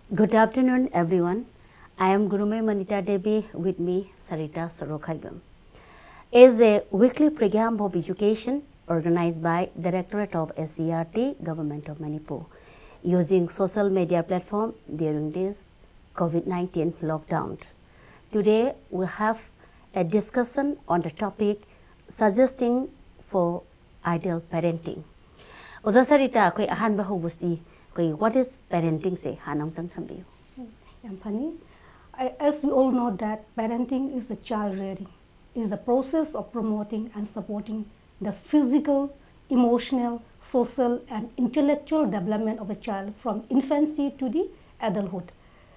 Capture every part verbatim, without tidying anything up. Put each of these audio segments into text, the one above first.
Good afternoon, everyone. I am Gurume Manita Devi, with me, Sarita Sorokhaibam. Is a weekly program of education organized by Directorate of S C R T, Government of Manipur, using social media platform during this COVID nineteen lockdown. Today, we have a discussion on the topic suggesting for ideal parenting. Oza Sarita, koi ahan ba hubusti, koi what is parenting say? Hanang tang thambiyo. Yam funny. As we all know that parenting is a child rearing, is the process of promoting and supporting the physical, emotional, social and intellectual development of a child from infancy to the adulthood.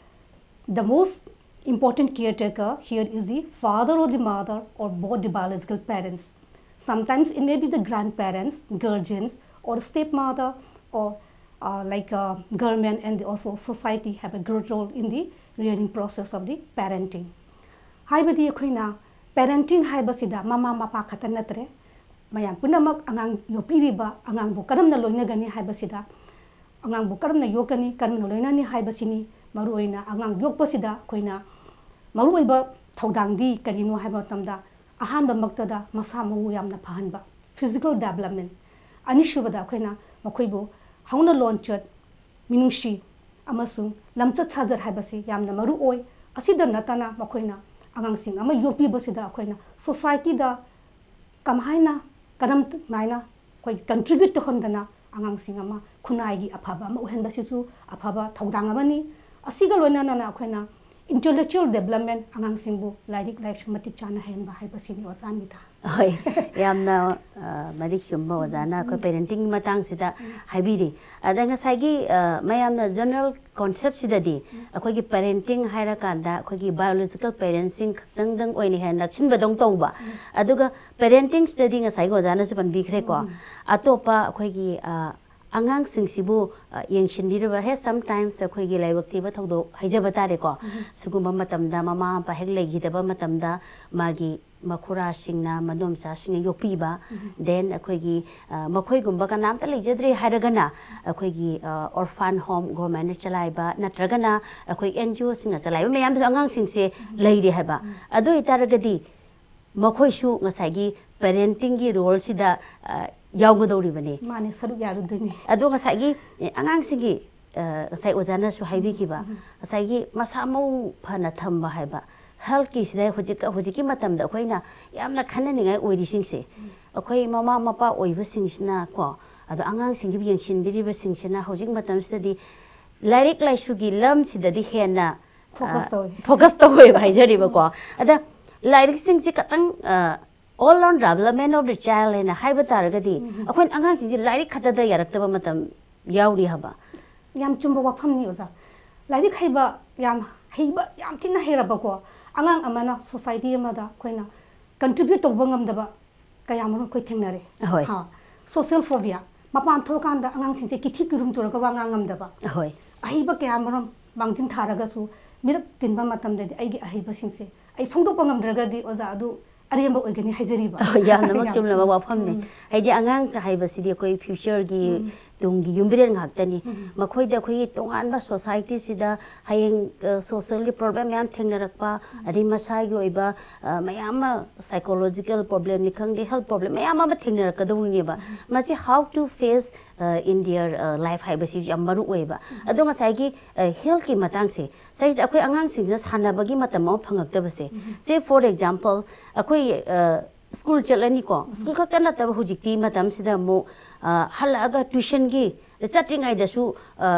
The most important caretaker here is the father or the mother or both the biological parents. Sometimes it may be the grandparents, guardians or stepmother or uh, like uh, government and also society have a great role in the rearing process of the parenting. Haibadi akoina parenting haibasida mama mapa khata natre mayam punamak angang yopiriba angang bu karamna loina gani haibasida angang bu karamna yokani karamna loina ni haibasini maruoina angang yokpasida koina maruoiba thodangdi karino haiba tamda ahanba maktada masa mawu yamna phahanba physical development anishubada koina makoibu hauna launchet minungshi amasung lamchat sajat haibasi yamna maru oi asida natana makoina angang sing ama yopi basida koina society da kamhaina karam maina koi contribute to hondana angang sing ama khunai gi aphaba ma uhen basisu aphaba thodang amani asiga loina na koina intellectual development angang singbu lairik laik shumati chana henba haibasini wazani da Hoi, yamna marik shumba wazana ko parenting matang sida haibiri. Ada ngasagi mayamna general concept sida di akoi gi parenting haira kanda akoi gi biological parenting dang dang oini han lakshin badong tong ba. Aduga parenting sida di ngasai go wazana supan bikre ko. Atopa akoi gi angang singsibu yengshin dirba he sometimes akoi gi laibak tiba thogdo haijaba tare ko. Sugumba matamda mama pa hek legi daba matamda magi makura singna madom sa sing yopiba then akoigi makoi gumba ka nam ta lejadri hairagana akoigi orphan home government chalaiba natragana akoi N G O singa chalaiba mayam angang singse leide haba adu itaragadi makoi su ngasagi parenting gi role sida yawgodori bane mane saru yaru duni adu ngasagi angang singi ngasai ozana su haibi kiba ngasagi masamo phana thamba haiba health ki sida hojika hojiki matam da khoina yamna khana ningai oiri singse akhoi mama mapa oiba singsina ko ado angang singji yengshin biri ba singsina hojik matam sida lairik laisu gi lam sida di hena focus to focus to hoi bai jari ba ko ada lairik singsi katang all round development of the child and haiba taragadi akhoi angang singji lairik khata da yarak ta matam yauri haba yam chumba wafam ni oza lairik haiba yam haiba yam tinna heraba ko angang amana society amada koina contribute to bangam daba kayamron koi thengnare ha social phobia mapan thokanda angang singse kithi kurum toraga wangangam daba hoi ahiba kayamron bangjin tharaga su mirak tinba matam de aigi ahiba singse ai phongdo pangam draga di oza adu ariyamba oigani haijariba ya namak tumna ba wafamne aidi angang cha haiba sidi koi future gi tungi yumbiren ngaktani makhoi da khoi tongan ba society sida hayeng social problem yam thengnarakpa adi masai gi oiba mayam psychological problem ni khangde health problem mayam ma thengnarak da ni ba machi how to face in their life haiba si amaru oiba adonga sai gi health ki matang se sai da khoi angang singja sana bagi matam ma phangak da base say for example akhoi school chalani ko school ka kana tab hujikti matam sida mo halaga tuition gi chatringai da su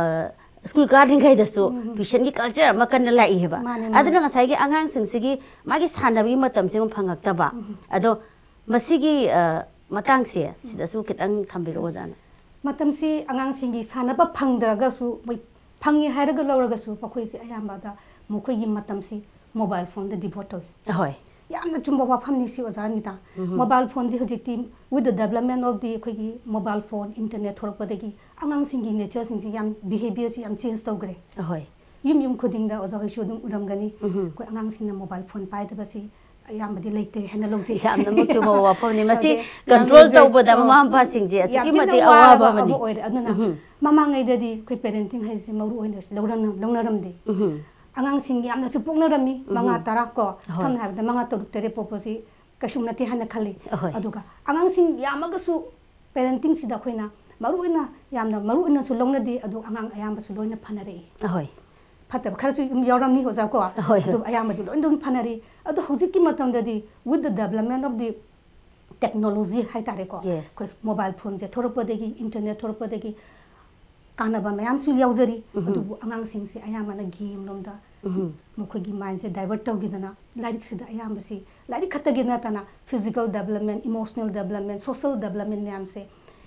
school garden gai da su tuition gi culture ma kan la i heba aduna ngasai gi angang singsigi magi sanabi matam se phangak ta ba ado masigi matang se sida su kitang thambiro jana matam si angang singi sanaba phangdraga su phangi hairaga lawraga su pakhoi se ayamba da mokhoi gi matam si mobile phone da devote hoi yamna chumba wafam ni si ozani ta mobile phone ji hojikti with the development of the khoi mobile phone internet thorpadagi angang singi nature sing yam behavior si yam change togre hoi yum yum khoding da oza hoisu dum uramgani koi angang sing na mobile phone pai da basi ꯑꯌꯥꯝꯕꯗꯤ ꯂꯩꯇꯦ ꯍꯥꯏꯅ ꯂꯧꯖꯩ ꯌꯥꯝꯅ ꯃꯆꯨꯕ ꯋꯥꯐꯝꯅꯤ ꯃꯁꯤ control ꯇꯧꯕꯗ ꯃꯃꯥ ꯃꯄꯥꯁꯤꯡꯁꯦ ꯑꯁꯨꯛꯀꯤ ꯃꯇꯤꯛ ꯑꯋꯥꯕ ꯑꯃꯅꯤ ꯑꯣꯏꯔꯦ ꯑꯗꯨꯅ ꯃꯃꯥꯡꯉꯩꯗꯗꯤ ꯑꯩꯈꯣꯏ ꯄꯦꯔꯦꯟꯇꯤꯡ ꯍꯥꯏꯁꯦ ꯃꯔꯨ ꯑꯣꯏꯅ ꯂꯧꯅꯔꯝꯗꯦ ꯑꯉꯥꯡꯁꯤꯡ ꯌꯥꯝꯅꯁꯨ ꯄꯣꯛꯅꯔꯝꯃꯤ ꯃꯉꯥ ꯇꯔꯥ ꯀꯣ ꯁꯝꯅ ꯍꯥꯏꯔꯕꯗ ꯃꯉꯥ ꯇꯔꯨꯛ ꯇꯔꯦꯠ ꯄꯣꯛꯄꯁꯤ ꯀꯩꯁꯨ ꯅꯠꯇꯦ ꯍꯥꯏꯅ ꯈꯜꯂꯤ ꯑꯗꯨꯒ ꯑꯉꯥꯡꯁꯤꯡ ꯌꯥꯝꯃꯒꯁꯨ ꯄꯦꯔꯦꯟꯇꯤꯡꯁꯤꯗ ꯑꯩꯈꯣꯏꯅ ꯃꯔꯨ ꯑꯣꯏꯅ ꯌꯥꯝꯅ ꯃꯔꯨ ꯑꯣꯏꯅꯁꯨ ꯂꯧꯅꯗꯦ ꯑꯗꯨ ꯑꯉꯥꯡ ꯑꯌꯥꯝꯕꯁꯨ ꯂꯣꯏꯅ ꯐꯅꯔꯛꯏ ꯑꯍꯣꯏ ꯐꯠꯇꯕ ꯈꯔꯁꯨ ꯌꯥꯎꯔꯝꯅꯤ ꯑꯣꯖꯥ ꯀꯣ ꯑꯗꯨ ꯑꯌꯥꯝꯕꯗꯤ ꯂꯣꯏꯅ ꯑꯗꯨꯝ ꯐꯅꯔꯤ ꯑꯗꯣ ꯍꯧꯖꯤꯛꯀꯤ ꯃꯇꯝꯗꯗꯤ with the development of the technology ꯍꯥꯏꯇꯥꯔꯦꯀꯣ ꯑꯩꯈꯣꯏ ꯃꯣꯕꯥꯏꯜ ꯐꯣꯟꯁꯦ ꯊꯣꯔꯛꯄꯗꯒꯤ ꯏꯟꯇꯔꯅꯦꯠ ꯊꯣꯔꯛꯄꯗꯒꯤ ꯀꯥꯟꯅꯕ ꯃꯌꯥꯝꯁꯨ ꯌꯥꯎꯖꯔꯤ ꯑꯗꯨꯕꯨ ꯑꯉꯥꯡꯁꯤꯡꯁꯦ ꯑꯌꯥꯝꯕꯅ ꯒꯦꯝ ꯂꯣꯝꯗ ꯃꯈꯣꯏꯒꯤ ꯃꯥꯏꯟꯁꯦ ꯗꯥꯏꯚꯔꯠ ꯇꯧꯈꯤꯗꯅ ꯂꯥꯏꯔꯤꯛꯁꯤꯗ ꯑꯌꯥꯝꯕꯁꯤ ꯂꯥꯏꯔꯤꯛ ꯈꯛꯇꯒꯤ ꯅꯠꯇꯅ physical development emotional development social development ꯃꯌꯥꯝꯁꯦ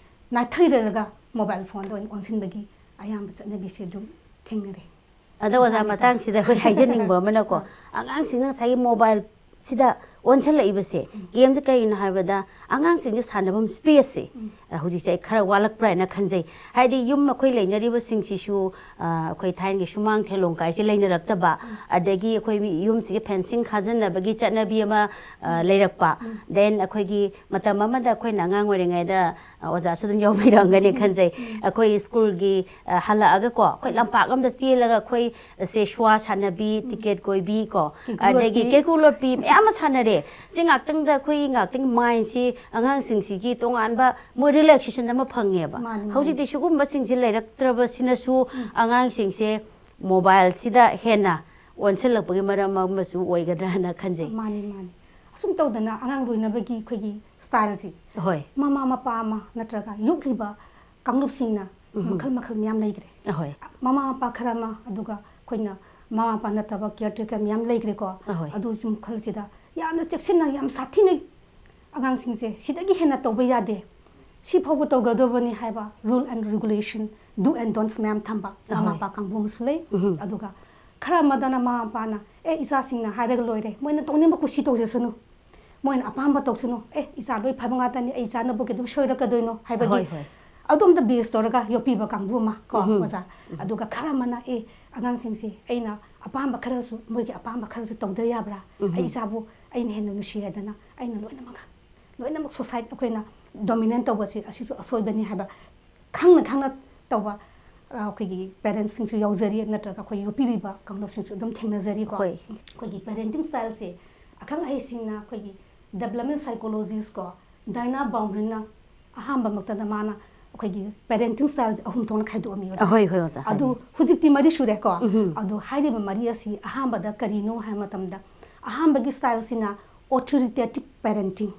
ꯅꯥꯊꯩꯔꯒ ꯃꯣꯕꯥꯏꯜ ꯐꯣꯟꯗ ꯑꯣꯏꯅ ꯑꯣꯟꯁꯤꯟꯕꯒꯤ ꯑꯌꯥꯝꯕ ꯆꯠꯅꯕꯤꯁꯦ ꯑꯗꯨꯝ ꯊꯦꯡꯅꯔꯦ ꯑꯗꯣ ꯑꯣꯖꯥ ꯃꯇꯥꯡꯁꯤꯗ ꯑꯩꯈꯣꯏ ꯍꯥꯏꯖꯅꯤꯡꯕ ꯑꯃꯅꯀꯣ ꯑꯉꯥꯡꯁꯤꯡꯅ ꯉꯁꯥꯏꯒꯤ ꯃꯣꯕꯥꯏꯜ ꯁꯤꯗ ꯑꯣꯟꯁꯤꯜꯂꯛꯏꯕꯁꯦ ꯒꯦꯝꯁꯦ ꯀꯩꯅꯣ ꯍꯥꯏꯕꯗ ꯑꯉꯥꯡꯁꯤꯡꯒꯤ ꯁꯥꯟꯅꯐꯝ ꯁ꯭ꯄꯦꯁꯁꯦ ꯍꯧꯖꯤꯛꯁꯦ ꯑꯩ ꯈꯔ ꯋꯥꯠꯂꯛꯄ꯭ꯔꯥ ꯍꯥꯏꯅ ꯈꯟꯖꯩ ꯍꯥꯏꯗꯤ ꯌꯨꯝ ꯑꯩꯈꯣꯏ ꯂꯩꯅꯔꯤꯕꯁꯤꯡꯁꯤꯁꯨ ꯑꯩꯈꯣꯏ ꯊꯥꯏꯅꯒꯤ ꯁꯨꯃꯥꯡ ꯊꯦꯂꯣꯡ ꯀꯥꯏꯁꯦ ꯂꯩꯅꯔꯛꯇꯕ ꯑꯗꯒꯤ ꯑꯩꯈꯣꯏ ꯌꯨꯝꯁꯤꯒꯤ ꯐꯦꯟꯁꯤꯡ ꯈꯥꯖꯤꯟꯅꯕꯒꯤ ꯆꯠꯅꯕꯤ ꯑꯃ ꯂꯩꯔꯛꯄ ꯗꯦꯟ ꯑꯩꯈꯣꯏꯒꯤ ꯃꯇꯝ ꯑꯃꯗ ꯑꯩꯈꯣꯏꯅ ꯑꯉꯥꯡ ꯑꯣꯏꯔꯤꯉꯩꯗ ꯑꯣꯖꯥꯁꯨ ꯑꯗꯨꯝ ꯌꯥꯎꯕꯤꯔꯝꯒꯅꯤ ꯈꯟꯖꯩ ꯑꯩꯈꯣꯏ ꯁ꯭ꯀꯨꯜꯒꯤ ꯍꯜꯂꯛꯑꯒꯀꯣ ꯑꯩꯈꯣই ꯂꯝꯄꯥꯛ ꯑꯃꯗ ꯆꯦꯜꯂꯒ ꯑꯩꯈꯣই ꯁꯦ ꯁ꯭ꯋꯥ ꯁꯥꯟꯅꯕꯤ ꯇꯤꯀꯦꯠ ꯀꯣꯏꯕꯤ ꯀꯣ ꯑꯗꯒꯤ ꯀꯦꯀꯨ ꯂꯣꯠꯄꯤ ꯃꯌꯥꯝ ꯑꯃ ꯁꯥꯟꯅꯔꯦ ꯁꯤ ꯉꯥꯛꯇꯪꯗ ꯑꯩꯈꯣꯏ ꯉꯥꯛꯇꯪ ꯃꯥꯏꯟꯁꯤ ꯑꯉꯥꯡꯁꯤꯡꯁꯤꯒꯤ ꯇꯣꯉꯥꯟꯕ ꯃꯣꯏ ꯔꯤꯂꯦꯛꯁꯦꯁꯟ ꯑꯃ ꯐꯪꯉꯦꯕ ꯍꯧꯖꯤꯛꯇꯤ ꯁꯤꯒꯨꯝꯕꯁꯤꯡꯁꯤ ꯂꯩꯔꯛꯇ꯭ꯔꯕꯁꯤꯅꯁꯨ ꯑꯉꯥꯡꯁꯤꯡꯁꯦ ꯃꯣꯕꯥꯏꯜꯁꯤꯗ ꯍꯦꯟꯅ ꯑꯣꯟꯁꯤꯜꯂꯛꯄꯒꯤ ꯃꯔꯝ ꯑꯃꯁꯨ ꯑꯣꯏꯒꯗ꯭ꯔꯥꯅ ꯈꯟꯖꯩ ꯃꯥꯅꯤ ꯃꯥꯅꯤ ꯑꯁꯨꯝ ꯇꯧꯗꯅ ꯑꯉꯥꯡ ꯂꯣꯏꯅꯕꯒꯤ ꯑꯩꯈꯣꯏꯒꯤ ꯁ꯭ꯇꯥꯏꯜꯁꯤ ꯍꯣꯏ ꯃꯃꯥ ꯃꯄꯥ ꯑꯃ ꯅꯠꯇ꯭ꯔꯒ ꯌꯣꯛꯂꯤꯕ ꯀꯥꯡꯂꯨꯞꯁꯤꯡꯅ ꯃꯈꯜ ꯃꯈꯜ ꯃꯌꯥꯝ ꯂꯩꯈ꯭ꯔꯦ ꯍꯣꯏ ꯃꯃꯥ ꯃꯄꯥ ꯈꯔ ꯑꯃ ꯑꯗꯨꯒ ꯑꯩꯈꯣꯏꯅ ꯃꯃꯥ ꯃꯄꯥ ꯅꯠꯇꯕ ꯀꯤꯌꯔ ꯇꯦꯀꯔ ꯃꯌꯥꯝ ꯂꯩꯈ꯭ꯔꯦꯀꯣ ꯑꯗꯨ ꯁꯨꯝ ꯈꯜꯁꯤꯗ ꯌꯥꯝꯅ ꯆꯦꯛꯁꯤꯟꯅ ꯌꯥꯝ ꯁꯥꯊꯤꯅ ꯑꯉꯥꯡꯁꯤꯡꯁꯦ ꯁꯤꯗꯒꯤ ꯍꯦꯟꯅ ꯇꯧꯕ ꯌꯥꯗꯦ ꯁꯤ ꯐꯥꯎꯕ ꯇꯧꯒꯗꯕꯅꯤ ꯍꯥꯏꯕ rule and regulation do and don'ts ꯃꯌꯥꯝ ꯊꯝꯕ ꯃꯃꯥ ꯃꯄꯥ ꯀꯥꯡꯕꯨ ꯑꯃꯁꯨ ꯂꯩ ꯑꯗꯨꯒ ꯈꯔ ꯑꯃꯗꯅ ꯃꯃꯥ ꯃꯄꯥꯅ ꯑꯦ ꯏꯆꯥꯁꯤꯡꯅ ꯍꯥꯏꯔꯒ ꯂꯣꯏꯔꯦ ꯃꯣꯏꯅ ꯇꯧꯅꯤꯡꯕ ꯀꯨꯁꯤ ꯇꯧꯖꯁꯅꯨ ꯃꯣꯏꯅ ꯑꯄꯥꯝꯕ ꯇꯧꯁꯅꯨ ꯑꯦ ꯏꯆꯥ ꯂꯣꯏ ꯐꯕ ꯉꯥꯛꯇꯅꯤ ꯑꯩ ꯏꯆꯥꯅꯕꯨ ꯀꯩꯗꯧ ꯁꯣꯏꯔꯛꯀꯗꯣꯏꯅꯣ ꯍꯥꯏꯕꯒꯤ ꯑꯗꯣꯝꯗ ꯕꯦꯁ ꯇꯧꯔꯒ ꯌꯣꯛꯄꯤꯕ ꯀꯥꯡꯕꯨ ꯑꯃ ꯀꯣ ꯑꯣꯖꯥ ꯑꯗꯨꯒ ꯈꯔ ꯑꯃꯅ ꯑꯦ ꯑꯉꯥꯡꯁꯤꯡꯁꯦ ꯑꯩꯅ ꯑꯄꯥꯝꯕ ꯈꯔꯁꯨ ꯃꯣꯏꯒꯤ ꯑꯄꯥꯝꯕ ꯈꯔꯁꯨ ꯇꯧꯗ ꯌꯥꯕ꯭ꯔꯥ ꯑꯩ ꯏꯆꯥꯕꯨ ꯑꯩꯅ ꯍꯦꯟꯅ ꯅꯨꯡꯁꯤ ꯍꯥꯏꯗꯅ ꯑꯩꯅ ꯂꯣꯏꯅꯃꯛ ꯂꯣꯏꯅꯃꯛ ꯁꯣꯁꯥꯏꯇꯤ ꯑꯩꯈꯣꯏꯅ ꯗꯣꯃꯤꯅꯦꯟ ꯇꯧꯕꯁꯤ ꯑꯁꯤꯁꯨ ꯑꯁꯣꯏꯕꯅꯤ ꯍꯥꯏꯕ ꯈꯪꯅ ꯈꯪꯅ ꯇꯧꯕ ꯑꯩꯈꯣꯏꯒꯤ ꯄꯦꯔꯦꯟꯁꯁꯤꯡꯁꯨ ꯌꯥꯎꯖꯔꯤ ꯅꯠꯇ꯭ꯔꯒ ꯑꯩꯈꯣꯏ ꯌꯣꯛꯄꯤꯔꯤꯕ ꯀꯥꯡꯂꯨꯞꯁꯤꯡꯁꯨ ꯑꯗꯨꯝ ꯊꯦꯡꯅꯖꯔꯤꯀꯣ ꯑꯩꯈꯣꯏꯒꯤ ꯄꯦꯔꯦꯟꯇꯤꯡ ꯁ꯭ꯇꯥꯏꯜꯁꯦ ꯑꯈꯪ ꯑꯍꯩꯁꯤꯡꯅ ꯑꯩꯈꯣꯏꯒꯤ ꯗꯦꯕꯂꯞꯃꯦꯟ ꯁꯥꯏꯀꯣꯂꯣꯖꯤꯁ ꯀꯣ ꯗꯥꯏꯅꯥ ꯕꯥꯎꯝꯔꯤꯅ ꯑꯍꯥꯟꯕ ꯃꯛꯇꯗ ꯃꯥꯅ ꯑꯩꯈꯣꯏꯒꯤ ꯄꯦꯔꯦꯟꯇꯤꯡ ꯁ꯭ꯇꯥꯏꯜꯁꯦ ꯑꯍꯨꯝ ꯊꯣꯛꯅ ꯈꯥꯏꯗꯣꯛꯑꯝꯃꯤ ꯑꯣꯖꯥ ꯑꯗꯨ ꯍꯧꯖꯤꯛꯇꯤ ꯃꯔꯤ ꯁꯨꯔꯦꯀꯣ ꯑꯗꯨ ꯍꯥꯏꯔꯤꯕ ꯃꯔꯤ ꯑꯁꯤ ꯑꯍꯥꯟꯕꯗ ꯀꯔꯤꯅꯣ ꯍꯥꯏꯕ ꯃꯇꯝꯗ ꯑꯍꯥꯟꯕꯒꯤ ꯁ꯭ꯇꯥꯏꯜꯁꯤꯅ ꯑꯣꯊꯣꯔꯤꯇꯦꯇꯤꯚ ꯄꯦꯔꯦꯟꯇꯤꯡ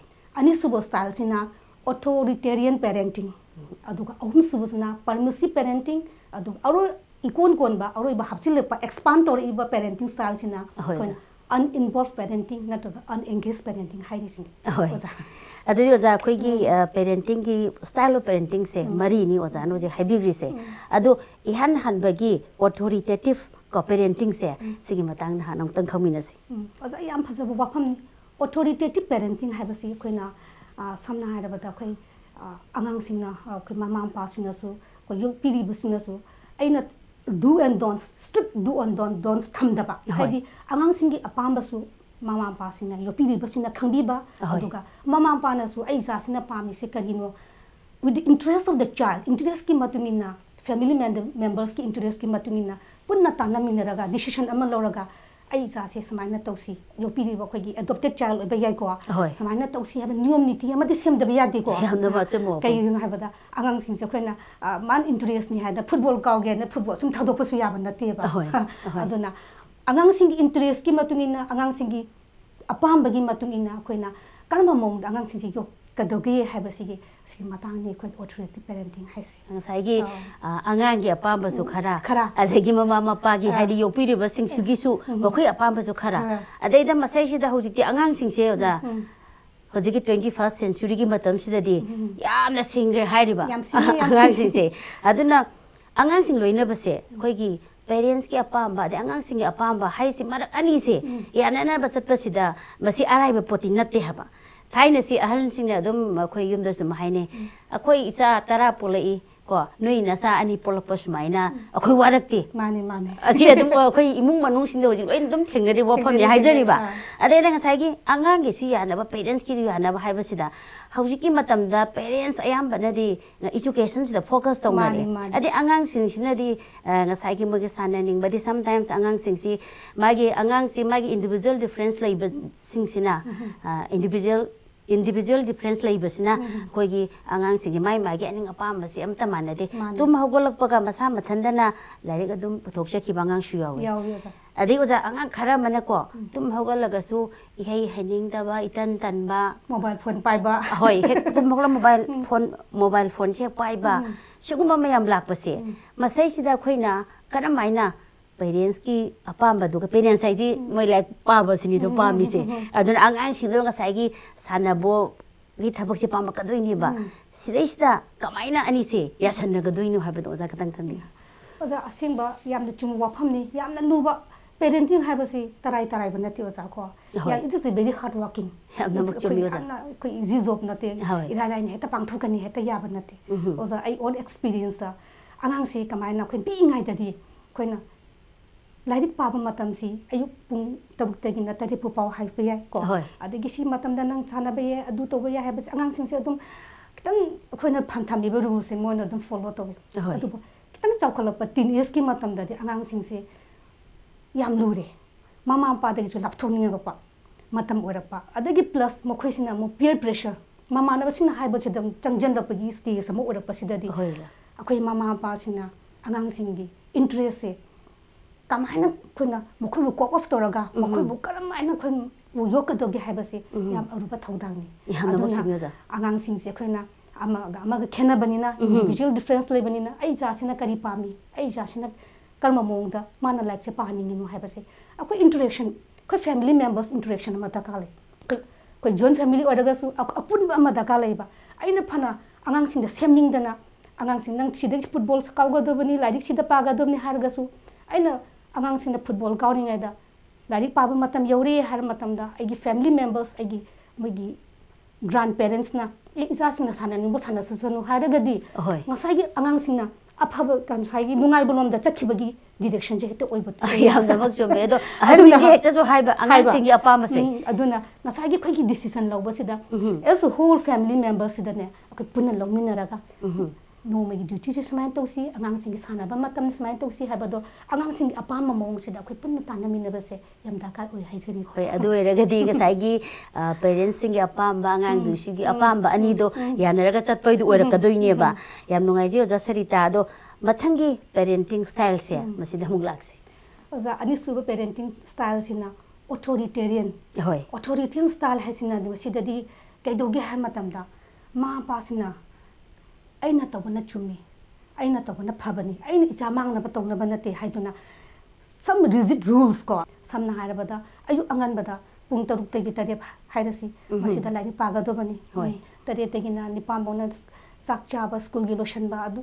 ꯑꯅꯤꯁꯨꯕ ꯁ꯭ꯇꯥꯏꯜꯁꯤꯅ ꯑꯣꯊꯣꯔꯤꯇꯦꯔꯤꯌꯟ ꯄꯦꯔꯦꯟꯇꯤꯡ ꯑꯗꯨꯒ ꯑꯍꯨꯝꯁꯨꯕꯁꯤꯅ ꯄꯔꯃꯤꯁꯤꯚ ꯄꯦꯔꯦꯟꯇꯤꯡ ꯑꯗꯨꯒ ꯑꯔꯣꯏ ꯏꯀꯣꯟ ꯀꯣꯟꯕ ꯑꯔꯣꯏꯕ ꯍꯥꯞꯆꯤꯜꯂꯛꯄ ꯑꯦꯛꯁꯄꯥꯟ ꯇꯧꯔꯛꯏꯕ ꯄꯦꯔꯦꯟꯇꯤꯡ ꯁ꯭ꯇꯥꯏꯜꯁꯤꯅ ꯑꯩꯈꯣꯏꯅ uninvolved parenting ꯅꯠꯇ꯭ꯔꯒ unengaged parenting ꯍꯥꯏꯔꯤꯁꯤꯅꯤ ꯑꯣꯖꯥ ꯑꯗꯨꯗꯤ ꯑꯣꯖꯥ ꯑꯩꯈꯣꯏꯒꯤ ꯄꯦꯔꯦꯟꯇꯤꯡꯒꯤ ꯁ꯭ꯇꯥꯏꯜ ꯑꯣꯐ ꯄꯦꯔꯦꯟꯇꯤꯡꯁꯦ ꯃꯔꯤꯅꯤ ꯑꯣꯖꯥꯅ ꯍꯧꯖꯤꯛ ꯍꯥꯏꯕꯤꯈ꯭ꯔꯤꯁꯦ ꯑꯗꯣ ꯏꯍꯥꯟ ꯍꯥꯟꯕꯒꯤ ꯑꯣꯊꯣꯔꯤꯇꯦꯇꯤꯚ ꯀꯣ ꯄꯦꯔꯦꯟꯇꯤꯡꯁꯦ ꯁꯤꯒꯤ ꯃꯇꯥꯡꯗ ꯍꯥꯟꯅ ꯑꯃꯨꯛꯇꯪ ꯈꯪꯃꯤꯟꯅꯁꯤ ꯑꯣꯖꯥ ꯌꯥꯝ ꯐꯖꯕ ꯋꯥꯐꯝꯅꯤ ꯑꯣꯊꯣꯔꯤꯇꯦꯇꯤꯚ ꯄꯦꯔꯦꯟꯇꯤꯡ ꯍꯥꯏꯕꯁꯤ ꯑꯩꯈꯣꯏꯅ ꯁꯝꯅ ꯍꯥꯏꯔꯕꯗ ꯑꯩꯈꯣꯏ ꯑꯉꯥꯡꯁꯤꯡꯅ ꯑꯩꯈꯣꯏ ꯃꯃꯥ ꯃꯄꯥꯁꯤꯡꯅꯁꯨ ꯑꯩꯈꯣꯏ ꯌꯣꯛꯄꯤꯔꯤꯕꯁꯤꯡꯅꯁꯨ ꯑꯩꯅ do and don'ts strict do and don don'ts ꯊꯝꯗꯕ ꯍꯥꯏꯗꯤ ꯑꯉꯥꯡꯁꯤꯡꯒꯤ ꯑꯄꯥꯝꯕꯁꯨ ꯃꯃꯥ ꯃꯄꯥꯁꯤꯡꯅ ꯌꯣꯛꯄꯤꯔꯤꯕꯁꯤꯡꯅ ꯈꯪꯕꯤꯕ ꯑꯗꯨꯒ ꯃꯃꯥ ꯃꯄꯥꯅꯁꯨ ꯑꯩ ꯏꯆꯥꯁꯤꯅ ꯄꯥꯝꯃꯤꯁꯤ ꯀꯔꯤꯅꯣ with the interest of the child ꯏꯟꯇꯔꯦꯁꯀꯤ ꯃꯇꯨꯡ ꯏꯟꯅ ꯐꯦꯃꯤꯂꯤ ꯃꯦꯝꯕꯔꯁꯀꯤ ꯏꯟꯇꯔꯦꯁꯀꯤ ꯃꯇꯨꯡ ꯏꯟꯅ ꯄꯨꯟꯅ ꯇꯥꯟꯅꯃꯤꯟꯅꯔꯒ ꯗꯤꯁꯤꯁꯟ ꯑꯃ ꯂꯧꯔꯒ ꯑꯩ ꯏꯆꯥꯁꯦ ꯁꯨꯃꯥꯏꯅ ꯇꯧꯁꯤ ꯌꯣꯛꯄꯤꯔꯤꯕ ꯑꯩꯈꯣꯏꯒꯤ ꯑꯦꯗꯣꯞꯇꯦꯗ ꯆꯥꯏꯜ ꯑꯣꯏꯕ ꯌꯥꯏꯀꯣ ꯁꯨꯃꯥꯏꯅ ꯇꯧꯁꯤ ꯍꯥꯏꯕ ꯅꯤꯌꯣꯝ ꯅꯤꯇꯤ ꯑꯃꯗꯤ ꯁꯦꯝꯗꯕ ꯌꯥꯗꯦꯀꯣ ꯀꯩꯒꯤꯅꯣ ꯍꯥꯏꯕꯗ ꯑꯉꯥꯡꯁꯤꯡꯁꯦ ꯑꯩꯈꯣꯏꯅ ꯃꯥꯅ ꯏꯟꯇꯔꯦꯁꯅꯤ ꯍꯥꯏꯗ ꯐꯨꯠꯕꯣꯜ ꯀꯥꯎꯒꯦꯅ ꯐꯨꯠꯕꯣꯜ ꯁꯨꯝ ꯊꯥꯗꯣꯛꯄꯁꯨ ꯌꯥꯕ ꯅꯠꯇꯦꯕ ꯑꯗꯨꯅ ꯑꯉꯥꯡꯁꯤꯡꯒꯤ ꯏꯟꯇꯔꯦꯁꯀꯤ ꯃꯇꯨꯡ ꯏꯟꯅ ꯑꯉꯥꯡꯁꯤꯡꯒꯤ ꯑꯄꯥꯝꯕꯒꯤ ꯃꯇꯨꯡ ꯏꯟꯅ ꯑꯩꯈꯣꯏꯅ ꯀꯔꯝꯕ ꯃꯑꯣꯡꯗ ꯑꯉꯥꯡꯁꯤꯡꯁꯦ ꯌꯣꯛꯀꯗꯧꯒꯦ ꯍꯥꯏꯕꯁꯤꯒꯤ ꯁꯤꯒꯤ ꯃꯇꯥꯡꯅꯤ ꯑꯩꯈꯣꯏ ꯑꯣꯊꯣꯔꯤꯇꯦꯇꯤꯚ ꯄꯦꯔꯦꯟꯇꯤꯡ ꯍꯥꯏꯁꯤ ꯉꯁꯥꯏꯒꯤ ꯑꯉꯥꯡꯒꯤ ꯑꯄꯥꯝꯕꯁꯨ ꯈꯔ ꯑꯗꯒꯤ ꯃꯃꯥ ꯃꯄꯥꯒꯤ ꯍꯥꯏꯗꯤ ꯌꯣꯛꯄꯤꯔꯤꯕꯁꯤꯡꯁꯤꯒꯤꯁꯨ ꯃꯈꯣꯏ ꯑꯄꯥꯝꯕꯁꯨ ꯈꯔ ꯑꯗꯩꯗ ꯃꯁꯩꯁꯤꯗ ꯍꯧꯖꯤꯛꯇꯤ ꯑꯉꯥꯡꯁꯤꯡꯁꯦ ꯑꯣꯖꯥ ꯍꯧꯖꯤꯛꯀꯤ ꯇ꯭ꯋꯦꯟꯇꯤ ꯐꯥꯔꯁ ꯁꯦꯟꯆꯨꯔꯤꯒꯤ ꯃꯇꯝꯁꯤꯗꯗꯤ ꯌꯥꯝꯅ ꯁꯤꯡꯈ꯭ꯔꯦ ꯍꯥꯏꯔꯤꯕ ꯑꯉꯥꯡꯁꯤꯡꯁꯦ ꯑꯗꯨꯅ ꯑꯉꯥꯡꯁꯤꯡ ꯂꯣꯏꯅꯕꯁꯦ ꯑꯩꯈꯣꯏꯒꯤ ꯄꯦꯔꯦꯟꯁꯀꯤ ꯑꯄꯥꯝꯕ ꯑꯗꯩ ꯑꯉꯥꯡꯁꯤꯡꯒꯤ ꯑꯄꯥꯝꯕ ꯍꯥꯏꯁꯤ ꯃꯔꯛ ꯑꯅꯤꯁꯦ ꯌꯥꯅꯅꯕ ꯆꯠꯄꯁꯤꯗ ꯃꯁꯤ ꯑꯔꯥꯏꯕ ꯄꯣꯠꯇꯤ ꯅꯠꯇꯦ ꯍꯥꯏꯕ ꯊꯥꯏꯅꯁꯤ ꯑꯍꯜꯁꯤꯡꯅ ꯑꯗꯨꯝ ꯑꯩꯈꯣꯏ ꯌꯨꯝꯗ ꯁꯨꯝ ꯍꯥꯏꯅꯩ ꯑꯩꯈꯣꯏ ꯏꯆꯥ ꯇꯔꯥ ꯄꯣꯛꯂꯛꯏ ko noi na sa ani polapa sumaina akhoi warakti mane mane asi adum akhoi imung manung sin do jing loi dum thengari wa pham ni haijari ba ade da ngasai gi angang gi su ya na ba parents ki ya na ba haiba sida hauji ki matam da parents ayam bana di education sida focus tong mari ade angang sing sina di ngasai gi mogi sana ning ba di sometimes angang sing si magi angang si magi individual difference lai ba sing sina individual individual difference lai basina koi gi angang sing mai mai gi aning apam basi amta manade tum hogolak paga masa mathandana lari ga dum puthok chaki bangang shu yawi adi oja angang khara mana ko tum hogolaga su ihai haning da ba itan tan ba mobile phone pai ba hoi hek tum hogla mobile phone mobile phone che pai ba shuguma mayam lak pase masai sida khoina karam maina parents ki apam badu ka parents ai di moi like pa ba sini do pa mi se adun ang ang sidro nga sai gi sanabo gi thabak se pam ka doi ni ba sidai sida kamaina ani se ya san na ga doi nu ha ba do za ka tang tang ni oza asing ba yam na chum wa pham ni yam na lu ba parenting ha ba si tarai tarai ba na ti oza ko ya it is very hard working yam na mak chum oza ko easy job na te ira lai ne ta pang thu kan ni ta ya ba na te oza ai own experience da angang se kamaina khoin pi ngai da di khoina like पाब मतम सी अयुक पुंग तरुक तगिना तरि पुपाव hype याय को अदगी सी मतम दा नंग छाना बे अदु तो बे हाइब अंगांग सिंग से अदुम कितंग अखोइना फाम थामिबो रूल से मोन अदुम फॉलो तो अदु कितंग चौखलप तीन इयर्स की मतम दा अंगांग सिंग से याम लुरे मामा पा दगी जो लापथोनिंग गपा मतम ओरपा अदगी प्लस मखोइसिना मो पीयर प्रेशर मामा ना बसिना हाइब से दम चंगजन द पगी स्टेज सम ओरपा सिददी अखोइ मामा पा सिना अंगांग सिंगी इंटरेस्ट से कमायना खुना मखुबु कॉप ऑफ तोरगा मखुबु करमायना खुन वो योकदोगे हाइबसे याम अरुबा थौदांगनि याम आगांग सिंसे खुना अमागा अमागा खेना बनिना इंडिविजुअल डिफरेंस लेबनिना आई जासिना करी पामी आई जासिना कर्म मोंगदा माना लाइक से पानिंगिनो हाइबसे अको इंटरेक्शन को फैमिली मेंबर्स इंटरेक्शन अमा दकाले कोई जॉइंट फैमिली ओरगासु अपुन अमा दकालेबा आइना फना आगांग सिंदा सेमनिंगदना आगांग सिंग नंग सिदा फुटबॉल काउगदबनि लाइक सिदा पागदबनि हारगासु आइना आगांग सिंदा फुटबॉल काउनिंगैदा लाइक पाब मतम यौरे हर मतमदा आइगी फैमिली मेंबर्स आइगी मगी ग्रैंड पेरेंट्स ना ए इजा सिंना सानानिबो सानासुसनु हारगदी ngसाइगी आगांग सिंना अफब कनसाइगी नुंगाइबलोमदा चखिबगी डायरेक्शन जे हेते ओइबो याम जमक जोमे दो हरजी हेते जो हाइबा आगांग सिंगी अपाम से अदुना ngसाइगी खैगी डिसीजन लौबसिदा as a whole family members सिदाने अके पुनन लौमिनरागा नोमगी ड्यूटी से समाय तौसी आगांग सिंगी सानाबा मतम समाय तौसी हाबदो आगांग सिंगी अपाम मोंग सिदा खै पुन्न तानमिनबसे याम दाकार ओइ हाइजरी होय अदु एरगदी गसाइगी पेरेंट्स सिंगी अपाम बा आगांग दुसिगी अपाम बा अनि दो यानरगा चतपै दु ओरकदोइने बा याम नुंगाइजी ओजा सरिता दो मथंगी पेरेंटिंग स्टाइल से मसिदा मुग लाक्सी ओजा अनि सुबो पेरेंटिंग स्टाइल सिना ऑथोरिटेरियन होय ऑथोरिटेरियन स्टाइल हाइसिना दिसिददी कैदोगे हा मतमदा मा पासिना अइना तबना चुमी अइना तबना फबनी अइना इचा मांगना बतौना नते हाइदुना सम रिजिड रूल्स को समना हारबदा अयु अंगनबदा पुंग तरुक तेगी तरे हाइरसी मसिदा लाइक पागदो बनी होय तरे तेगिना निपाम बोना चाक चाबा स्कूल गी लोशन बा अदु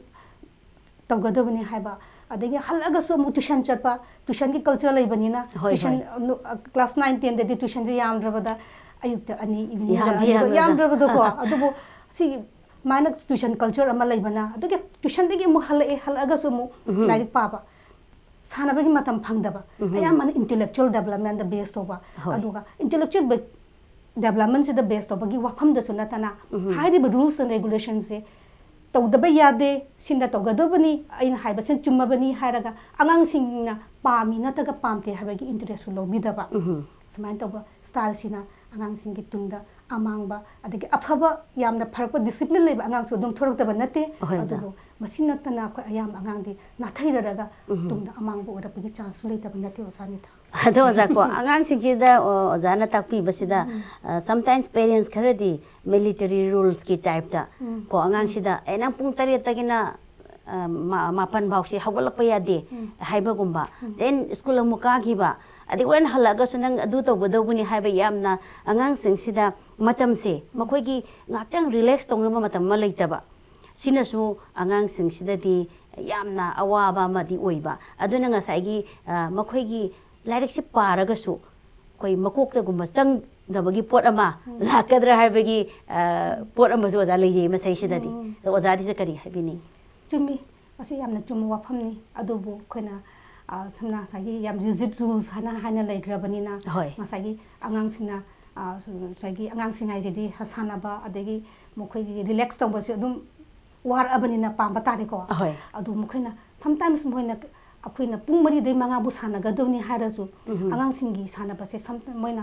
तगदो बनी हाइबा अदगी हलगा सो मु ट्यूशन चपा ट्यूशन की कल्चर लैबनीना ट्यूशन क्लास नाइन टेन दे ट्यूशन जे यामद्रबदा अयुक्त अनि इवनिंग यामद्रबदो को अदुबो सी माइनस ट्यूशन कल्चर अमा लैबना अदुगे ट्यूशन देगे मु हल ए हलगा सो मु लाइक पाबा सानाबगी मतम फंगदबा अया मन इंटेलेक्चुअल डेवलपमेंट द बेस तोबा अदुगा इंटेलेक्चुअल डेवलपमेंट से द बेस तोबगी वाफम द सुनतना हाइरि ब रूल्स एंड रेगुलेशन से तौदबा यादे सिंदा तौगदबनी अइन हाइबसे चुम्मबनी हारगा आगांग सिंगना पामी नतगा पामते हाबगी इंटरेस्ट लोबिदबा समाइन तोबा स्टाइल सिना आगांग सिंगी तुंगदा अमांगबा अदगे अफबा यामना फरक डिसिप्लिन लेबा आगांग सो दुम थोरकदबा नते अदुबो मसिनतना को अयाम आगांगदी नाथैररगा तुंगदा अमांगबो ओरपगी चांस लेतबा नते ओसानि था अदो ओजा को आगांग सिंगदा ओजाना ताकपी बसिदा समटाइम्स पेरेंट्स खरदी मिलिटरी रूल्स की टाइप दा को आगांग सिदा एना पुंग तरे तगिना मापन भावसी हगलप यादे हाइबगुंबा देन स्कूल मुका घिबा अदि वन हलगा सुनंग अदु तौगदौबनी हाइबा यामना आगांग सिंगसिदा मतम से मखोगी ngaktang relax तौनबा मतम मा लैतबा सिनसु आगांग सिंगसिददी यामना अवाबा मदि ओइबा अदुना ngasai मखोगी लाइरिक से पारगसु कोई मकोक्तगुम चंग दबगी पोट अमा लाकद्रा हाइबगी पोट अमसु ओजा लेजे मसैसिददी ओजादि से करी हाइबिनी chumi masi yamna chum wafamni adubu khoina samna sagi yam rigid rules hana hana laikrabanina masagi angang singna sagi angang singai jedi hasana ba adegi mokhoi relax tawbasi adum war abanina pamba tare ko adu mokhoina sometimes moina akoina pung mari dei manga bu sana ga doni harasu angang singi sana ba se sometimes moina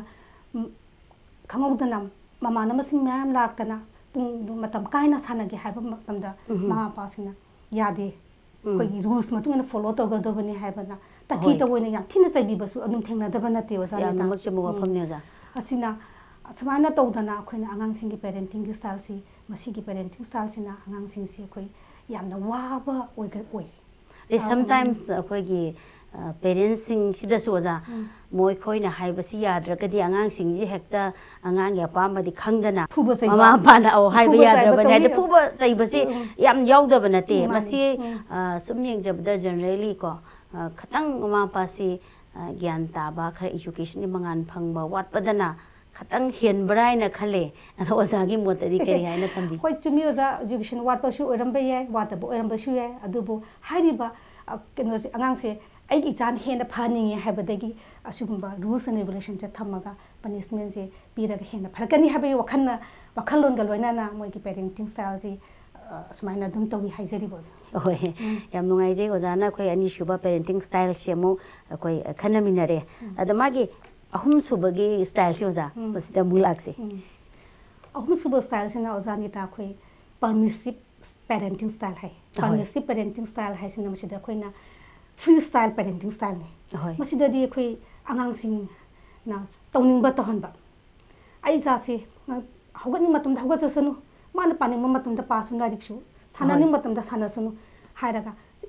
khangodana mama namasing myam lakana pung matam kaina sana ge haiba matamda ma pa sina yade कोई rules में तुमने follow तो कर दो बने है बना ताकि तो वो नहीं यार थीन चाहिए बस अदुम ठेंगना दबा ना तेव सारे ना मग चमो वफम ने जा असिना समाना तो उधना कोई ना आंगांग सिंगी पेरेंटिंग की स्टाइल सी मसी की पेरेंटिंग स्टाइल सी ना आंगांग सिंग सी कोई याम ना वाबा ओए के ओए they sometimes कोई की parents सिंग सिदा सोजा मोई कोई ना हाई बसी याद रख दी आंगांग सिंग जी हेक्टा आंगांग या पाम बदी खंगदना मामा पाना ओ हाई बया याद बने दे फुबा चाहिए बसी याम याव दब नते मसी सुमनिंग जब द जनरली को खतंग मामा पासी ज्ञान ताबा खर एजुकेशन नि मंगान फंगबा वाट पदना खतंग हेन बराय ना खले ओजा की मोतरी करी है ना थंबी कोई चुमी ओजा एजुकेशन वाट पसु ओरम बे है वाट बो ओरम बसु है अदुबो हाइरिबा केनो से आंगांग से आई इजान हेन फानिंग है बदगी असुगुंबा रूल्स एंड रेगुलेशन से थमगा पनिशमेंट से पीरग हेन फरकनी हबे वखन वखलोन गलोइना ना मोगी पेरेंटिंग स्टाइल से सुमाइना दुम तोवी हाइजरी बोज ओए याम नुंगाइजे ओजाना कोई अनि सुबा पेरेंटिंग स्टाइल से मो कोई खनमिनरे अदमागी अहुम सुबगी स्टाइल से ओजा बसिदा मुलाक से अहुम सुबा स्टाइल से ना ओजानी ता कोई परमिसिव पेरेंटिंग स्टाइल है परमिसिव पेरेंटिंग स्टाइल है सिना मसिदा कोइना फ्री स्टाइल पेरेंटिंग स्टाइल ने मसिदा दी कोई आंगांग सिंग ना तौनिंग ब तहनबा आई जासे हगनि मतम धगो जसनु मान पानी मतम द पासु लारिक्सु सानानि मतम द सानासनु हायरागा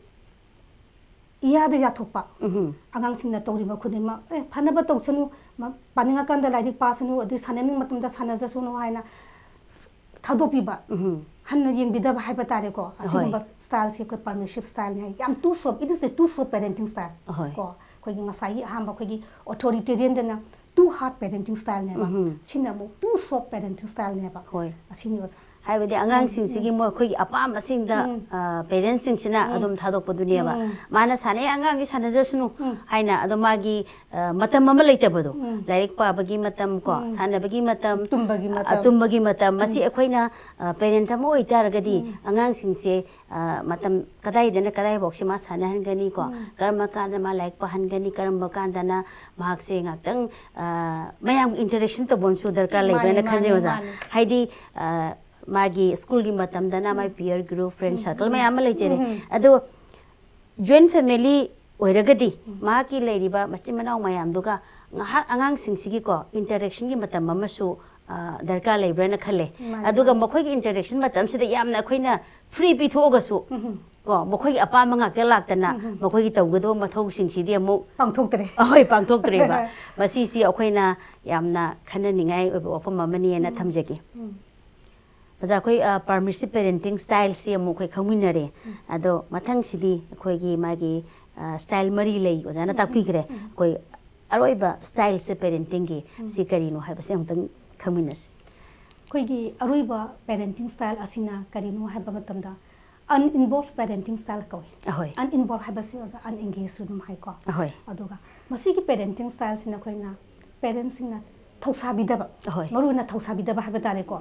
याद याथोपा आंगांग सिंग ना तौरिबा खुदिमा ए फनबा तौसनु पानिंगा कांदा लारिक पासनु अदि सानानि मतम द साना जसनु हायना थादोपिबा हन्ना येंबिदब हाइबा तारे को असिगुंबा स्टाइल से कोई परमिसिव स्टाइल है याम too soft it is a too soft parenting style को कोई ngasai hamba कोई अथॉरिटेरियन देना टू हार्ड पेरेंटिंग स्टाइल ने बा सिना मो टू सॉफ्ट पेरेंटिंग स्टाइल ने बा होय असिनि ओजा हाइबदे आंगांग सिंग सिगी मो खोई अपाम सिंग दा पेरेंट्स सिंग सिना अदुम थादोक पदुनिया बा माना साने आंगांग की साना जसनु हाइना अदो मागी मतम मम लेते बदो लाइक पाबगी मतम को सानबगी मतम तुम्बगी मतम तुम्बगी मतम मसी अखोइना पेरेंट अमो इतारगदी आंगांग सिंग से मतम कदाई देना कदाई बॉक्स मा साना हनगनी को कर्म कांदा मा लाइक पहनगनी कर्म कांदाना मार्क से ngakdang mayam interaction to bonsu darkar leibana khanje oza haidi मागी स्कूल की मतम दना माय पीयर ग्रुप फ्रेंड सर्कल में आम लेचेरे अदो जॉइंट फैमिली ओइरगदी मा की लेरिबा मचिन मनाव मयाम दुगा आंगांग सिंगसिगी को इंटरेक्शन की मतम ममसु दरकार लेब्रना खले अदुगा मखोय की इंटरेक्शन मतम सिदा यामना खोइना फ्री पिथोगसु को मखोय की अपाम मंगाक लाक्तना मखोय की तौगदो मथौ सिंगसिदी अमु पांगथोक्तरे अहोय पांगथोक्तरेबा मसी सी अखोइना यामना खननिंगाय ओपम ममनी ना थमजेगी बजा कोई परमिसिव पेरेंटिंग स्टाइल से अमु कोई खमिनरे अदो मथंग सिदी कोई की मागी स्टाइल मरी ले ओजाना ताकपिगरे कोई अरोइबा स्टाइल से पेरेंटिंग की सी करिनो हाइबसे हमतंग खमिनस कोई की अरोइबा पेरेंटिंग स्टाइल असिना करिनो हाइबा मतमदा अनइन्वॉल्व पेरेंटिंग स्टाइल कोई अहोय अनइन्वॉल्व हाइबसे ओजा अनएंगेज सुदम हाइ को अहोय अदोगा मसी की पेरेंटिंग स्टाइल सिना कोइना पेरेंट्स सिना थौसाबिदबा अहोय मरुना थौसाबिदबा हाइबा तारे को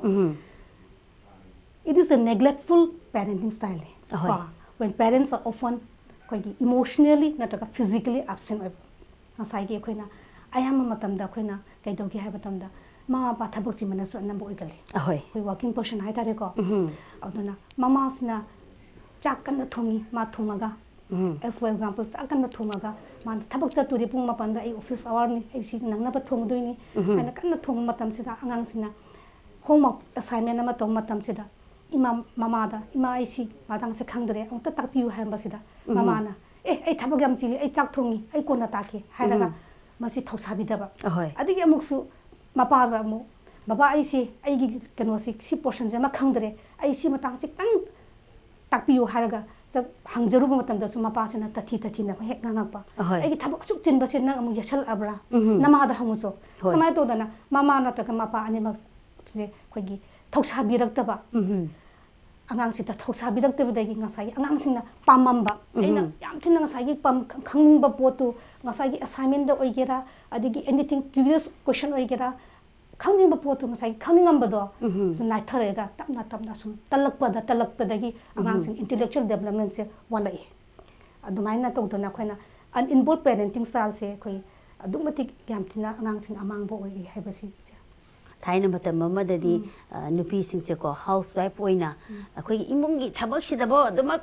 it is a neglectful parenting style uh, when parents are often quite emotionally not physically absent ngasai ge khoina ayama matam da khoina kai dogi ha matam da mama pa thabuk chi mana su anam boi gali ahoi we working person hai tare ko aduna mama sina chakkan da thomi ma thomaga as for example chakkan da thomaga man thabuk cha turi pung ma pan da ai office hour ni ai si nang na ba thong doi ni ana kan na thong matam sida angang sina homework assignment na matam matam sida इमा मामा दा इमा आइसी मादांग से खंगदरे अंत ताकपियु है बसिदा मामा ना ए ए थबग याम chilli ए चाक थोंगी ए कोना ताके हायरागा मसी थौसाबिदबा अदिगे अमुक्सु मपा रा मु बाबा आइसी आइगी कनोसी सी पोर्शन जे मा खंगदरे आइसी मतंग से तंग ताकपियु हायरागा जब हंगजरु मतम दसु मपा से ना तथि तथि ना हेक गांगपा आइगी थबक सुक चिन बसे ना अमु यसल अब्रा नमा दा हमुसो समय तो दना मामा ना तक मपा अनिमक से खोगी थौसाबिरक्तबा angang sida thok sabirak te bedagi ngasai angang sina pamamba aina yam thina ngasai pam khangning ba potu ngasai assignment da oigera adigi anything curious question oigera khangning ba potu ngasai khangning am bado so nai tharega tapna tapna sum talak pada talak padagi angang sin intellectual development se walai adumaina to dona khoina uninvolved parenting style se khoi adumati yam thina angang sin amang bo oigi haibasi थाइना मतम ममददी नुपी सिंगसे को house wife ओइना अखोई इमुंगी थबक सिदबो अदमक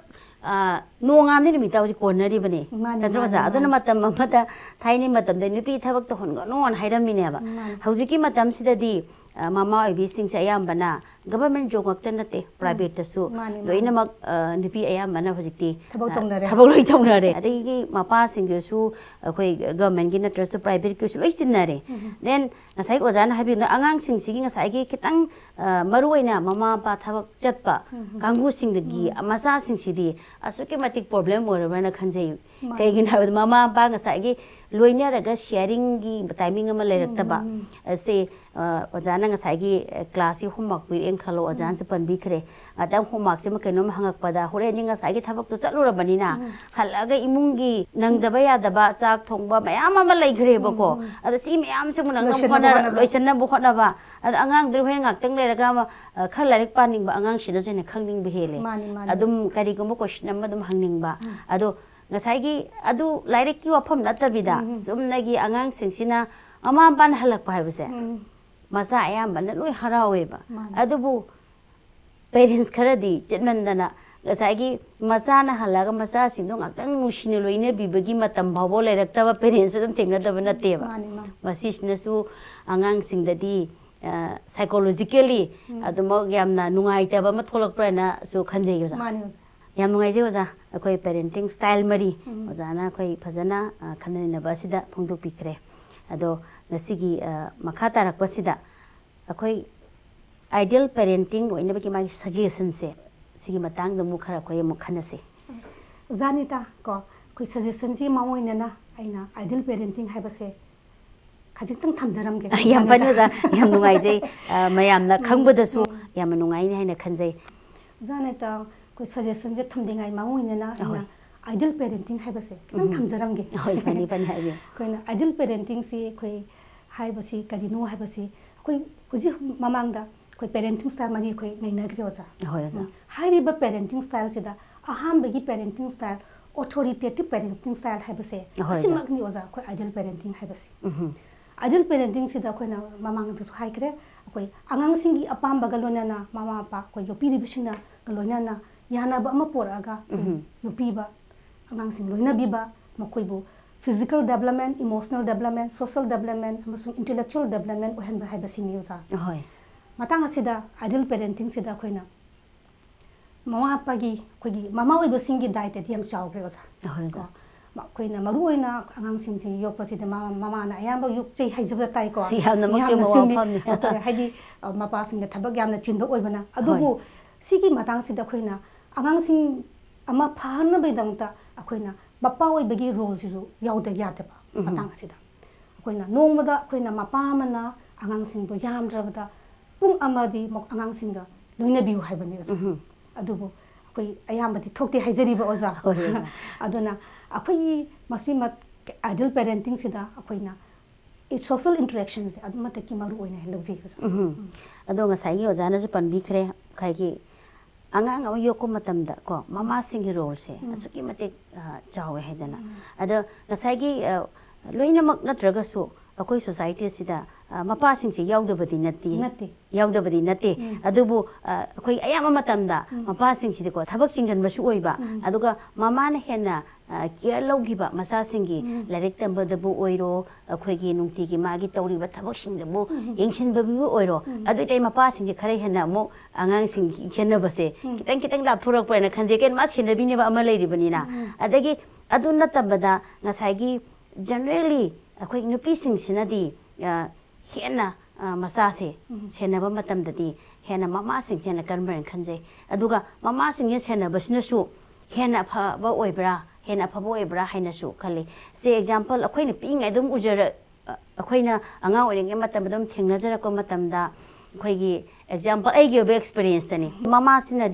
नोंगामनि निमिता होजि कोनरी बने नत्र जा अदना मतम ममदा थाइनि मतम दे नुपी थबक तो होनगो नोन हाइरमिनेबा हौजिकी मतम सिददी मामा ओइबी सिंगसे अयामबना गवर्नमेंट जॉब गक्ते नते प्राइवेट तसु लोइनमक नुपी अयामबना होजिकती थबक तौनरे थबक लोइ तौनरे अदगी मापा सिंगसु अखोई गवर्नमेंट गी नत्रसु प्राइवेट किसु लोइ सिनरे then ngasai ojana habi na angang sing sigi ngasai gi kitang maruina mama pa thabak chatpa kangu sing gi amasa sing sidi asuki matik problem oraba na khanjai kaigin ha mama pa ngasai gi loina raga sharing gi timing ama lerakta ba se ojana ngasai gi class hi homework wi en khalo ojan su pan bi khre adam homework se ma kainom hangak pada hore ni ngasai gi thabak tu chalura bani na halaga imung gi nangdaba ya daba chak thongba mayam ama lai khre ba ko ada si mayam se munang loisana bu khona ba angang dru hen ngak tang le raga ma khar larik paning ba angang sida jene khangning be hele adum kari ko mo question am adum hangning ba ado ngasai gi adu larik ki wafam natabida sumna gi angang singsina ama ban halak pa habse masa ayam ban loi harawe ba adubu parents kharadi chetmandana ngasai gi masa na halaga masa singdong ngak nusine loine bibagi matam bhawo lerakta ba parents dum thengna da ba nate ba masisna su angang singdadi psychologically aduma yamna nungai ta ba ma tholak prana su khanjei yo yam nungai je oja akoi parenting style mari oja na akoi phajana khanani na ba sida phongdok pikre ado nasigi makha tarak pasida akoi ideal parenting oina ba ki ma suggestion se sigi matang da mu khara ko yemu khanase janita ko koi suggestion ji ma moina na aina ideal parenting haibase khajitang thamjaram ge yam pani ja yam nungai jai mayam na khangbada su yam nungai ni haina khanjai janita koi suggestion je thamdingai ma moina na aina ideal parenting haibase kitang thamjaram ge hoi pani pani haibye koina ideal parenting si koi haibasi karino haibasi koi huji mamangda koi parenting style mani koi naina gre oja hoi oja hariba parenting style sida aham bagi parenting style authoritative parenting style haibase simagni oja koi ideal parenting haibase ideal parenting sida koi na mamang tu hai kre koi angang singi apam bagalona na mama pa koi yopi ribishina galona na yana ba ma poraga yopi ba angang sing loina biba makoi bu physical development emotional development social development amasung intellectual development ohen ba haibase ni oja hoi matang asida ideal parenting sida koina mama pagi kogi mama oi basingi diet ati yam chaw gre oja hoja ma koina maru oina angang singji yok pasida mama mama na ayam ba yuk chei haijab tai ko yamna mak chuma wa pham ni haidi mapa sing thabak yamna chinda oibana adubu sigi matang sida koina angang sing ama phana bedang ta akoina mapa oi bagi role sisu yauda yata ba matang sida koina nongmada koina mapa mana angang sing bo yam rabada pung amadi mok angang singa loina biu haibani adubu koi ayambadi thokte haijari ba oza aduna akoi masimat ideal parenting sida akoina it social interactions aduma taki maru oina helloji ado ngasai gi oja na ju panbi khre khai gi angang aw yoko matamda ko mama singi role se asuki mate chawe haidana ado ngasai gi loina mak natraga su akoi society sida mapa sing si yaudabadi nati nati yaudabadi nati adubu akoi ayama matamda mapa sing si ko thabak sing gan basu oiba aduga mama na hena care logiba masa singi larik tamba dabu oiro akoi gi nungti gi magi tawriba thabak sing dabu yengsin babi oiro adu tai mapa sing ji khare hena mo angang sing chenna base kitang kitang la phurak pa na khanje ken ma sinabi ne ba ama leiri bani na adagi adu natabada ngasai gi generally akoi nupi sing sinadi hena masa se senaba matam dadi hena mama sing jena karmaren khanje aduga mama sing ye senaba sinasu hena pha ba oibra hena pha ba oibra haina su khali se example akoi ni ping adum ujara akoi na anga oring matam dum thengna jara ko matam da akoi gi example ai gi experience tani mama sinadi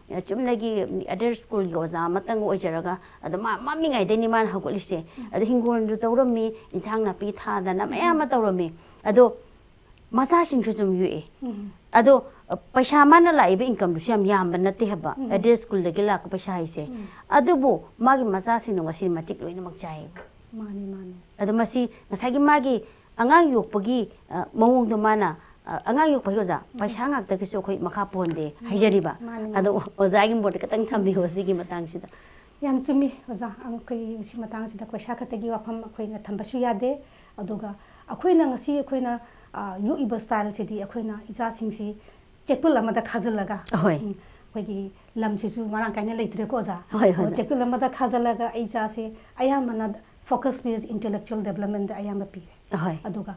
चुमनगी other school की ओजा मतंग ओइजरगा अद मा ममिंगाइ देनि मान हगोलिसे अद हिंगोन जु तौरमी इंसांग ना P थादना मयाम तौरमी अदो मसा सिंग जुम युए अदो पैसा मान लाइबे इनकम दु सिम याम नते हबा अदर स्कूल दगे लाक पैसा हाइसे अदुबो मागी मसा सिंग ngasi matik loina mak chai mani mani अदो मसी ngसागी मागी अंगांग योकपगी मवोंग दो माना अंगांग योकपगी ओजा पैसा ngak ta किसो खोइ मखा पोंदे हाइजरिबा अदो ओजागी मोड कतंग थम्बी होसिगी मतंग सिदा याम चुमी ओजा अंग खोइ सि मतंग सिदा पैसा खतगी वाफम खोइ न थम्बसु यादे अदुगा अखोइना ngasi अखोइना यु इब स्टाइल सिदी अखोइना इजा सिंगसी चेकपुल अमदा खाजलगा होय खोइगी लमसिसु मारां काइने लेत्रे को ओजा होय होय चेकपुल अमदा खाजलगा इजा से आया मना फोकस बेस इंटेलेक्चुअल डेवलपमेंट आया म पी होय अदुगा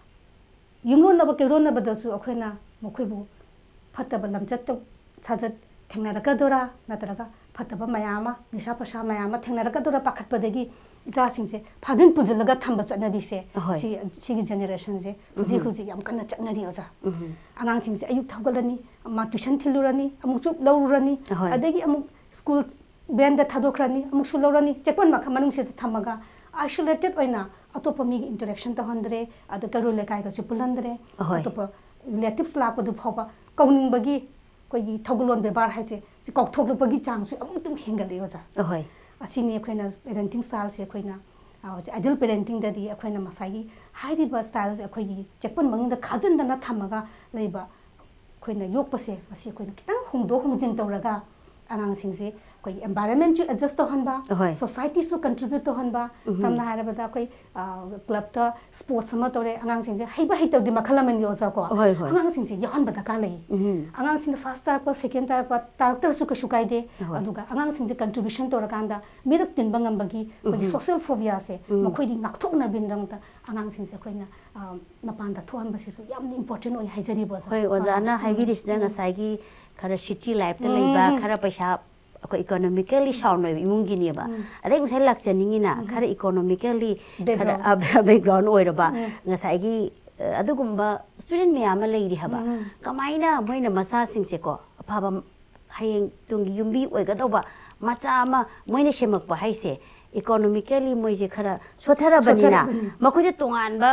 युमोन नब केरोन नब दसु अखोइना मखोइबु फतब लमचत साजत थेंगनारकदोरा नतरगा फतब मयामा निसा पसा मयामा थेंगनारकदोरा पाखतपदगी इजा सिंसे फाजिन पुजलगा थंब चनबीसे सी सिगी जनरेशन से हुजी हुजी याम कन्ना चनरी ओजा आंगांग सिंसे अयुक थगलनी मा ट्यूशन थिलुरनी अमुचु लौरनी अदगी अमुक स्कूल बेंड थादोखरानी अमुक लौरनी चेपन मा खमनुंग से थमगा आइसोलेटेड ओइना अतोप मी इंटरेक्शन तहंद्रे अद करो लेकाय ग चुपुलंद्रे अतोप रिलेटिव्स लापदु फबा कौनिंगबगी कोई थगलोन बेबार हाइसे सि कौथोगलबगी चांगसु अमुतुम हेंगले ओजा होय असिनी अखोइना पेरेंटिंग स्टाइल से अखोइना आइडल पेरेंटिंग ददी अखोइना मसाई हाइरिबा स्टाइल से अखोइगी चेपन मंगदा खाजनदना थमगा लेबा अखोइना योकपसे असी अखोइना खितंग हुंदो हुंजिन तौरगा आंगांग सिंसे कोई एनवायरनमेंट एडजस्ट तो हनबा सोसाइटी सु कंट्रीब्यूट तो हनबा समना हारबदा कोई क्लब ता स्पोर्ट्स म तोरे आंगांग सिंसे हैबा हैतौ दि मखलमन योजा को आंगांग सिंसे यहनबदा का लई आंगांग सिंसे फर्स्ट टाइप सेकंड टाइप टारक्टर सु कशु काइदे अदुगा आंगांग सिंसे कंट्रीब्यूशन तोरकांदा मिरक तिनबा ngambagi कोई सोशल फोबिया से मखोइदि नाकथोकना बिनरंगता आंगांग सिंसे खोइना मपानदा थोहनबा सिसु याम इम्पोर्टेंट ओइ हाइजरी बजा होय ओजाना हाइबिरिसना ngसागी खरा सिटी लाइफ ता लेबा खरा पैसा को इकोनॉमिकली साउंड इमुंगी अदे ngसाई लाक्चनिंगिना खरा इकोनॉमिकली खरा बैकग्राउंड ओइरबा ngसाई अदुगुम्बा स्टूडेंट मयाम लेरि हबा कमाइना मोइना मसा सिंसे को अफाबा हायेंग तुंगी युम्बी ओइगदोबा मचा अमा मोइना सेमकबा हाइसे इकोनॉमिकली मोइजे खरा सोथरबनिना मखोइदे तोंगानबा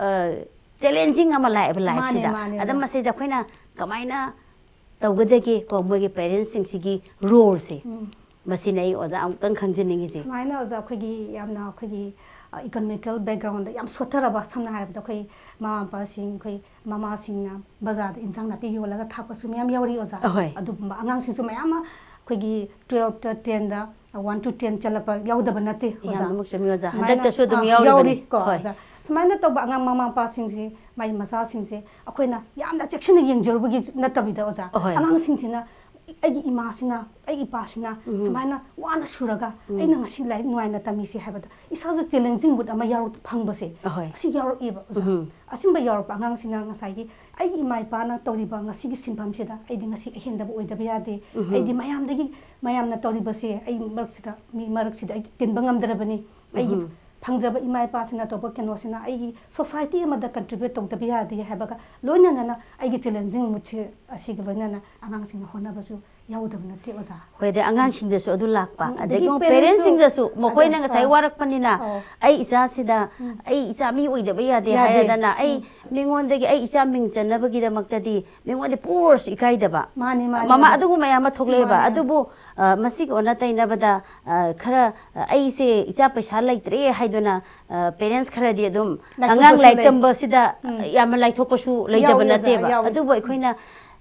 चैलेंजिंग अमा लाइफ लाइफ सिदा अदम मसेदा खोइना कमाइना तौगदगे को मोगे पेरेंट्स सिंग सिगी रोल से मसिनै ओजा अमतंग खंजनिंगी से समाइना ओजा खोगी यामना खोगी इकोनॉमिकल बैकग्राउंड याम सोथरबा समना हारबदा खोई मामा पा सिंग खोई मामा सिंगना बाजार इंसांग नापि योलगा थापसु मयाम यावरी ओजा अदु आंगांग सिसु मयाम खोगी ट्वेल्व ता टेन दा वन टू टेन चलपा यावदबा नते ओजा याम मुक्समी ओजा हदकसु दुम यावरी को ओजा समाइना तब आंगांग मामा पा सिंगसी माई मसा सिंगसे अखोइना यामना चेक्शन येंजरबगी नतबिदा ओजा आंगांग सिंगसिना अगी इमासिना अगी पासिना समाइना वाना सुरगा अइना ngasi लाइ नुवाइना तमिसे हाबदा इसाज चैलेंजिंग बुट अमा यारो फंगबसे असि यारो एबा असिमबा यारो आंगांग सिना ngसाइगी अगी इमाइ पाना तौरिबा ngasi gi सिनफाम सिदा अइदि ngasi अहेंदबा ओइदबा यादे अइदि मयामदगी मयामना तौरिबसे अइ मरकसिदा मी मरकसिदा अइ तिनबा ngamdrabani अइगी फंगजब इमाइ पासिना तोबा केनोसिना अइगी सोसाइटी अमदा कंट्रीब्यूट तौदबा यादे हाबगा लोइनाना अइगी चैलेंजिंग मुचे असिग लोइनाना आंगांग सिना होनाबसु याउदब नते ओजा होइदे आंगांग सिंगदसु अदु लाकपा अदगी पेरेंट्स सिंगदसु मखोइना ngसाइ वारकपनिना अइ इसा सिदा अइ इसा मी ओइदबा यादे हायदना अइ मिंगोंदगी अइ इसा मिंग चनबगी दमक्तदी मिंगोंदे पुरस इकाइदबा मानि मानि मामा अदुगु मयाम थोकलेबा अदुबु मसिग ओना तैनबदा खरा अइ से इसा पैसा लैत्रे हाइदोना पेरेंट्स खरादि अदुम आंगांग लाइकतंबा सिदा याम लाइथोकसु लैदबा नतेबा अदुबु अखोइना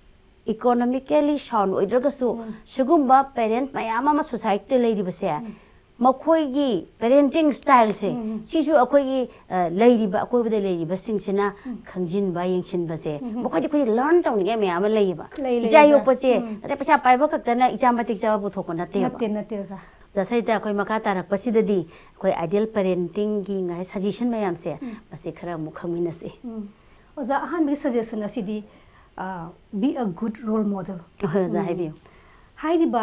इकोनॉमिकली साउंड ओइद्रगसु सुगुम्बा पेरेंट मयाम अमा सोसाइटी लेरिबसे मखोइगी पेरेंटिंग स्टाइल से सिसु अखोइगी लेरिबा अखोइबदे लेरिबा सिंगसिना खंजिनबा यंगसिनबसे मखोइदि खोइ लर्न तौनिगे मयाम लेइबा इजा योपसे असे पैसा पाइबा खक्तना इजा मतिक जाबा बुथोको नते नते नते जा जसैता अखोइ मखा तारकपसिददि अखोइ आइडियल पेरेंटिंग गी ngai सजेशन मयाम से मसे खरा मुखमिनसे ओजा अहान बि सजेशन असिदि be a good role model ओजा हाइबियो हाइरिबा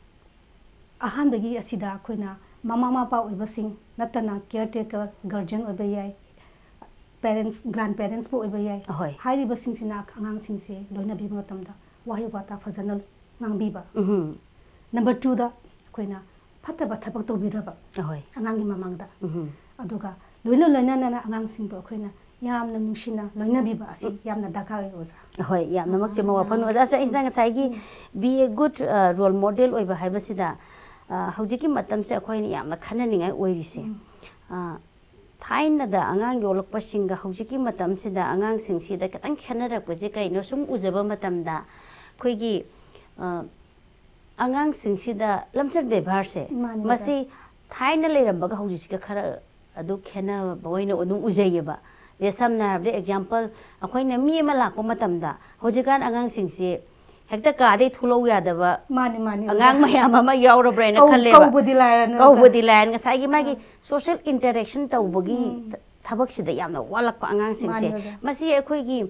अहान बगी असिदा खोइना मामा मापा ओइबसिंग नतना केयर टेकर गार्जियन ओइबा याय पेरेंट्स ग्रैंड पेरेंट्स बो ओइबा याय हाइरिबा सिंगसिना आंगांग सिंगसे लोइना बिमो तमदा वाहि वाता फजनल nangbiba number two da koina phataba thabak tobidaba hoi angangi mamangda aduga loina loina na angang singbo koina yamna nushina loina biba asi yamna daka oza hoi yamna mak chema wafan oza sa isna nga saigi be a good uh, role model oiba haibasida uh, haujiki matam se akhoi yamna khananingai oirise uh, thaina da angang yolokpa singa haujiki matam sida angang sing sida katang khanara pose kaino sum ujaba matam da khoigi uh, angang sing sida lamchar bebar se masi thaina leiramba ga haujiki khara adu khena boina odum ujayeba ye samna habde example akhoi na mi ma lakpa matam da hojikan angang sing si hekta ka de thulo ya da ba mani mani angang mayam ma yaura brain na khalle ba kau budi layan kau budi layan nga sai gi magi social interaction taw bogi thabak sida yamna walak pa angang sing se masi akhoi gi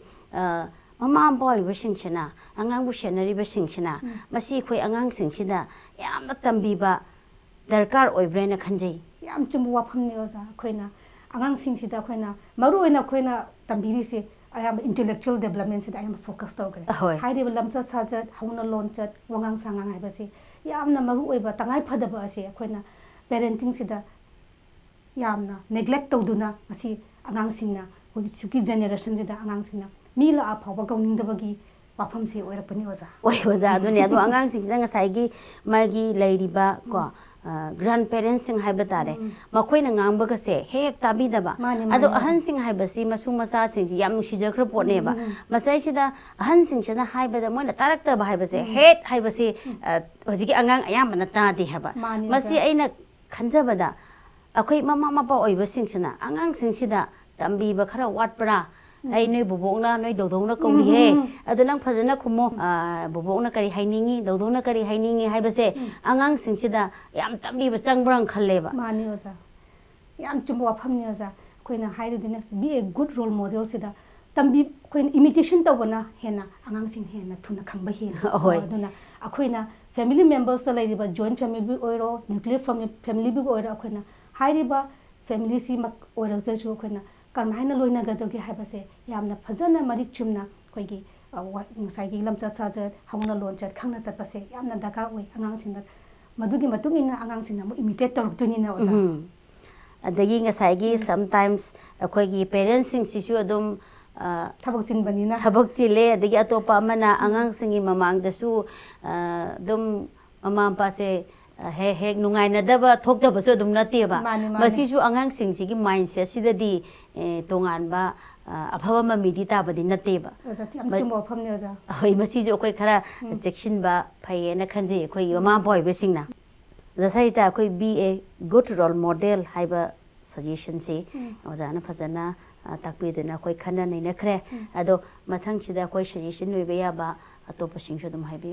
mama boy ba sing china angang bu shenari ba sing china masi khoi angang sing sida yamna tambi ba darkar oi brain na khanjai yam chumbu wafam ni oza khoina angang sing sida khoina maru oina khoina tambiri se I am intellectual development sida I am focus to gre hai de lamcha sajat hauna lonchat wangang sangang hai basi yamna maru oiba tangai phadaba ase khoina parenting sida yamna neglect tawduna asi angang singna suki generation sida angang singna mila a phawa gauning dabagi wafam se oirapani oza oi oza adune adu angang sing sida ngasai gi magi leiriba ko grandparents sing hai batare makhoi na ngang ba se hek tabi daba ado ahan sing hai basi masu masa sing yam nu sija khra pone ba masai sida ahan sing chana hai ba da moina tarak ta ba hai base het hai base hojiki angang ayam bana ta de haba masi aina khanja bada akhoi mama mapa oi ba sing chana angang sing sida tambi ba khara wat pra ai noi bobokna noi dodongna kongni he adu nang phajana khumo bobokna kari hainingi dodongna kari hainingi haibase angang singsida yam tambi ba changbrang khalle ba mani oza yam chumbo wafam ni oza koina hairu dina be a good role model sida tambi koina imitation tawbana hena angang sing hena thuna khangba he aduna akoina family members la laiba joint family oiro nuclear family bi oiro akoina hairiba family si mak oiro ke jo koina karmaina loina ga dogi habase yamna phajana marik chumna koigi ngasai gi lamcha chaja hauna lonchat khangna chapase yamna daka oi angang sinda madugi matungina angang sinna mo imitate tortuni na oza adagi ngasai gi sometimes koigi parents sing sisu adum thabak chin banina thabak chile adagi atopa mana angang singi mamang dasu dum mama pa se he he nungai na daba thok da baso dum na te ba masi su angang sing si gi mindset sida di tongan ba abhava ma midi ta ba di na te ba am chumbo pham ne ja hoi masi jo koi khara section ba phai na khanje koi mama boy be sing na jasai ta koi be a good role model hai ba suggestion si oja na phajana takpi de na koi khana nei na khre ado mathang sida koi suggestion noi be ya ba atopa sing shu dum hai bi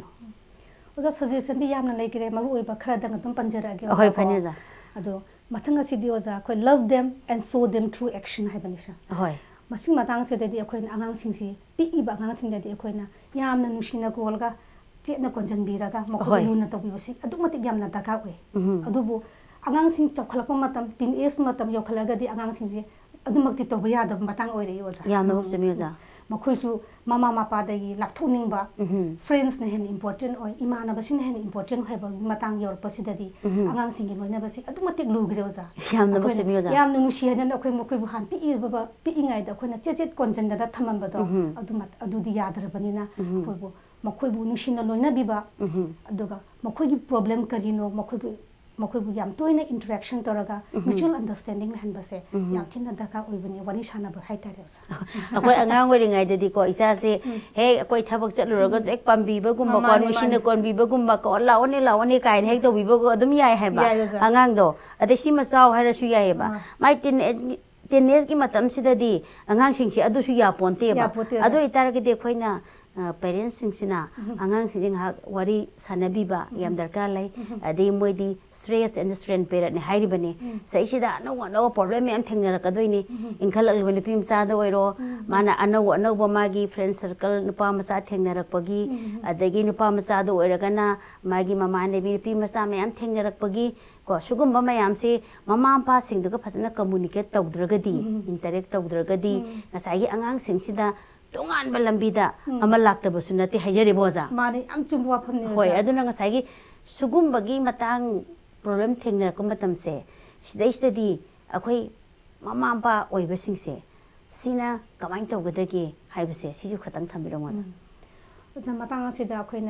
oza suggestion di yamna laikire maru oiba khara dang dum panjara ge hoi phane ja ado mathanga sidi oza koi love them and show them through action hai banisha hoi masing matang se de koi angang sing si pi iba angang sing de koi na yamna nushina golga che na konjan biraga mokoi lu na to bi si adu mati yamna daka we adu bu angang sing chokhalapa matam tin es matam yokhalaga di angang sing si adu makti to ba da matang oi re oza yamna bok se meza makhoisu mama mapa dagi lapthoning ba friends ne hen important oi imana ba sin hen important hoiba matang yor pasidadi angang singi loina ba si adu matik lu gre oza yamna bok se meza yamna nushi han na khoi mokoi bu han pi i ba pi ingai da khoina chechet konjan da thamam ba do adu mat adu di yadra banina khoi bu mokoi bu nushi na loina bi ba aduga mokoi gi problem karino mokoi bu mokoi bu yam toina interaction toraga mutual understanding han ba se yam thina daka oibani wani shana ba hai tare oza akoi angang wari ngai de di ko isa se he akoi thabak chaluraga ek pambi ba gum ba kon machine kon bi ba gum ba ko la oni la oni kai hek to bi ba ko adum yai hai ba angang do ade si ma saw ha ra su yai ba mai tin tin es gi matam sida di angang sing si adu su ya ponte ba adu itar gi de khoina parents sing sina angang sing ha wari sanabi ba yam darkar lai ade moi di stress and strain parent ne hairi bane sai sida no no problem yam thengna ra kadoi ni inkhal al bani pim sa do iro mana ano ano ba magi friend circle nupa masa thengna ra pagi adagi nupa masa do ira kana magi mama ne bi pim masa me yam thengna ra pagi ko sugum ba mayam se mama pa sing du ka phasana communicate tawdragadi interact tawdragadi ngasai angang sing sida तोंगान लंबीदा अमा लाक्तबसु नते हाइजरिबो ओजा माने आम चुमवा फने होय अदुना ngसाइगी सुगुमबगी Matang problem थेंगनरको मतमसे सिदैस्तदी अखोई mama पा ओइबसिंगसे सिना कमाइन तौगदगी हाइबसे सिजु खतंग थमिरमोन ओजा मतंग सिदा अखोइना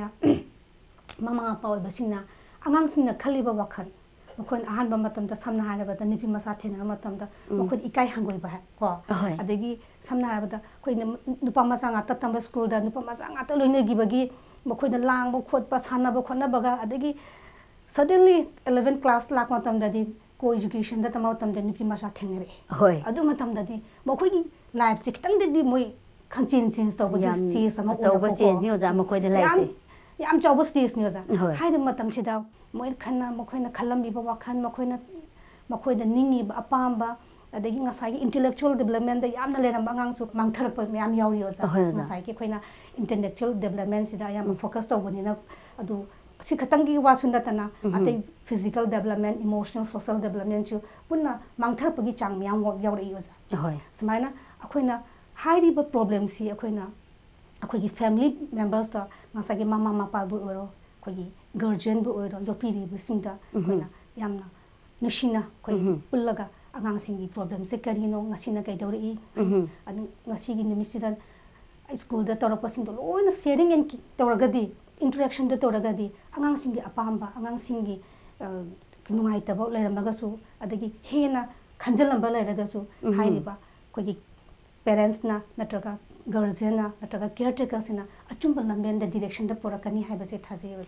ममा पा ओइबसिंगना अंगांसिंगना खलिबा वखन मखोन अहान बमतम द समना हारबदा निपि मसा थेना मतम द मखोन इकाई हंगोइ बा को अदगी समना हारबदा कोइन नुपा मसा nga ततम स्कूल दा नुपा मसा nga त लोइने गिबगी मखोइन लांग बो खोट पा साना बो खोना बगा अदगी सडनली eleventh क्लास लाक मतम ददी को एजुकेशन दा तमा मतम द निपि मसा थेंगरे होय अदु मतम ददी मखोइ लाइफ से खतंग ददी मोइ खंचिन चिन तो बगी सी सम चौबा से नि ओजा मखोइ द लाइफ से याम चौबा स्टेज नि ओजा हाइद मतम सिदा मोइ खन्ना मखोइना खलमबीबा वाखन मखोइना मखोइदा निंगीबा अपामबा अदगी ngसाई इंटेलेक्चुअल डेवलपमेंट दा यामना लेरम अंगांगसु मांगथरप म्याम यावरि ओजा ngसाई के खोइना इंटेलेक्चुअल डेवलपमेंट सिदा याम फोकस तौबनिना अदु सि खतंगी वासुंदा तना अते physical development emotional social development चु पुन्ना मांगथरपगी चांग म्याम यावरि ओजा होय समाइना अखोइना हाइरिबा प्रॉब्लम सि अखोइना अखोगी फैमिली मेंबर्स ता ngसाई मामा मापा बु ओरो अखोगी गार्जियन बु ओरो योपीरी बिसिंदा अखोइना यामना नुसिना कोइ पुल्लगा आगांसिंगी प्रॉब्लम से करिनो ngasiना कैदौरी अन ngasiगी निमिसिदा स्कूल दा तोरपसिंग लोइना शेयरिंग एंड तोरगदी इंटरेक्शन दा तोरगदी आगांसिंगी अपामबा आगांसिंगी नुंगाइतबो लेरमगसु अदगी हेना खंजलंबा लेरगसु हाइरिबा कोइ पेरेंट्स ना नत्रगा गार्जियन ना नत्रगा केयरटेकर सिना अचुंबा लंबेन दा डायरेक्शन दा पोरकनी हाइबसे थाजे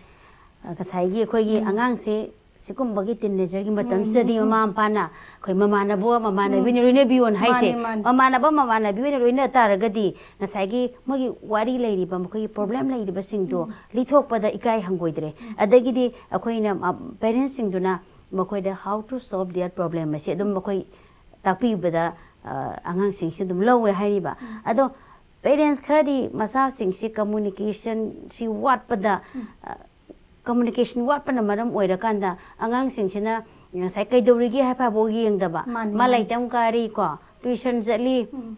कसैगी खोइगी आगांसे सिकुंबगी टीनेजर की मतम सिददी ममा पाना खोइ ममानबो ममानबिने रोइने बियोन हाइसे ममानबो ममानबिने रोइने तारगदी नसाइगी मगी वारी लैरिबा मखोइ प्रॉब्लम लैरिबा सिंगदो लिथोकपदा इकाई हंगोइद्रे अदगिदी अखोइना पेरेंट्स सिंगदुना मखोइदा how to solve their problem से दम मखोइ ताकपिबदा आंगांग सिंगसे दम लौवे हाइरिबा अदो पेरेंट्स खरदी मसा सिंगसे कम्युनिकेशन सि वाटपदा कम्युनिकेशन वाटपना मरम ओइरकांदा आंगांग सिंगसिना साइ कैदौरिगी हाइफाबो येंगदबा मा लाइतम कारी को ट्यूशन जली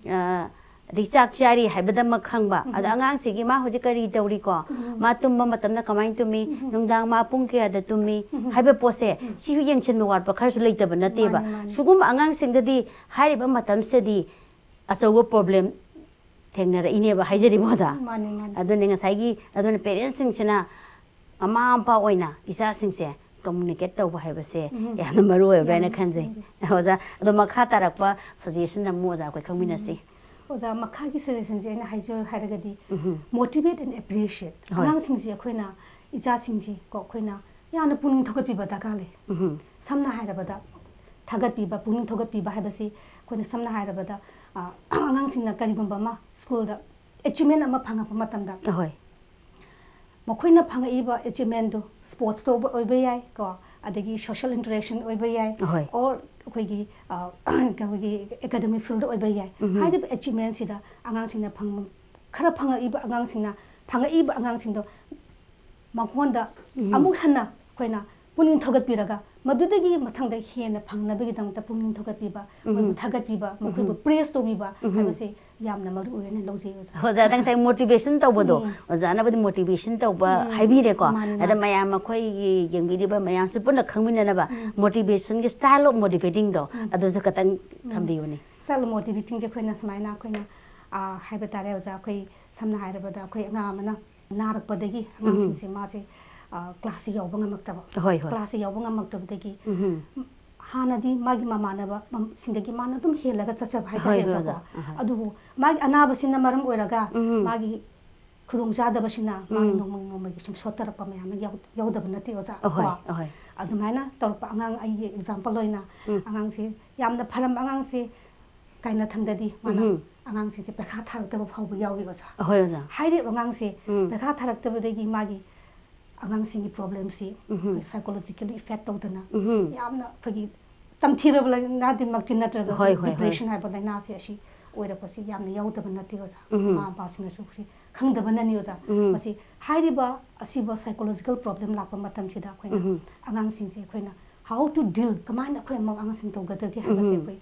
रिचाक चारी हाइबदा मखंगबा अद आंगांग सिगी मा होजि करी दौरी को मा तुमबा मतमना कमाइन तुमी नुंगदांग मा पुंग के अद तुमी हाइबे पोसे सिहु येंगचिन वाटपा खरसु लैतबा नतेबा सुगुम आंगांग सिंगददी हाइबा मतम सेदी असौगो प्रॉब्लम थेंगनर इनेबा हाइजरि बोजा अदुने ngसाइगी अदुने पेरेंट्स सिंगसिना ममा पा ओइना इसा सिंगसे कम्युनिकेट तौबा हाइबसे याना मरु ओइबेना खनजे ओजा अदो मखा तारकपा सजेशन न मोजा कोइ खमिनसी ओजा मखा की सजेशन जे ना हाइजो हाइरगदी मोटिवेट एंड एप्रिशिएट आंगांग सिंगसे खोइना इजा सिंगजी को खोइना याना पुनिंग थोगपिबा दगाले समना हाइरबदा थागपिबा पुनिंग थोगपिबा हाइबसी खोइना समना हाइरबदा आंगांग सिंगना करिगुंबा मा स्कूल दा अचीवमेंट अमा फंगा मतमदा होय मखोइना फंगाइबा अचीवमेंट दो स्पोर्ट्स तो ओइबे याय को अदगी सोशल इंटरेक्शन ओइबे याय और अखोइगी कबगी एकेडमिक फील्ड ओइबे याय हाइदे अचीवमेंट सिदा आंगांग सिंगना फंग खरा फंगाइबा आंगांग सिंगना फंगाइबा आंगांग सिंगदो मखोंदा अमुक हन्ना खोइना पुनिंग थोगपिरगा मदुदगी मथंगदा हेना फंगनबगी दंगता पुनिंग थोगपिबा मोइ थागपिबा मखोइबो प्रेस तोबिबा हाबसे यामना मरु ओयना लौजे होजा दंग साइ मोटिवेशन तौबदो ओजाना बदि मोटिवेशन तौबा हाइबिरे को अदा मयाम मखोइ येंबिरिबा मयाम से पुना खंगमिननबा मोटिवेशन के स्टाइल ऑफ मोटिवेटिंग दो अदो से कतंग थंबियोनी स्टाइल मोटिवेटिंग जे खोइना समाइना खोइना आ हाइबा तारे ओजा खोइ समना हाइरबदा खोइ अंगामना नारकपदगी अंगासिंसे मासे क्लास यावबा ngamактaba होय होय क्लास यावबा ngamактabdagi हानादी मागी मामानबा सिंदगी माना तुम हेलगा चचा भाई का अदु मागी अनाबसिना मरम ओइरगा मागी खुदुंग जादबसिना मागी नोंमंग नोंमगी सुम सोतरपा मयाम यावदब नति ओजा होय होय अदु माइना तौरपा अंगांग आई एग्जांपल लोइना अंगांग से यामना फरम अंगांग से काइना थंगददी माना अंगांग से पेखा थारक्तबा फावबा यावि ओजा होय ओजा हाइरे अंगांग से पेखा थारक्तबदगी मागी आगांग सिंगी प्रॉब्लम सी साइकोलॉजिकली इफेक्ट तौदना यामना फगी तमथिरबला नादि मक्ति नत्रगा डिप्रेशन हाइबा लाइना से असि ओइरपसि यामना यावदब नति ओजा मा पासिना सुखि खंगदबननि ओजा मसि हाइरिबा असिबा साइकोलॉजिकल प्रॉब्लम लापा मतम सिदा खोइना आगांग सिंसे खोइना हाउ टू डील कमाइन खोइ म आगांग सिं तौगदगे हाइबसे खोइ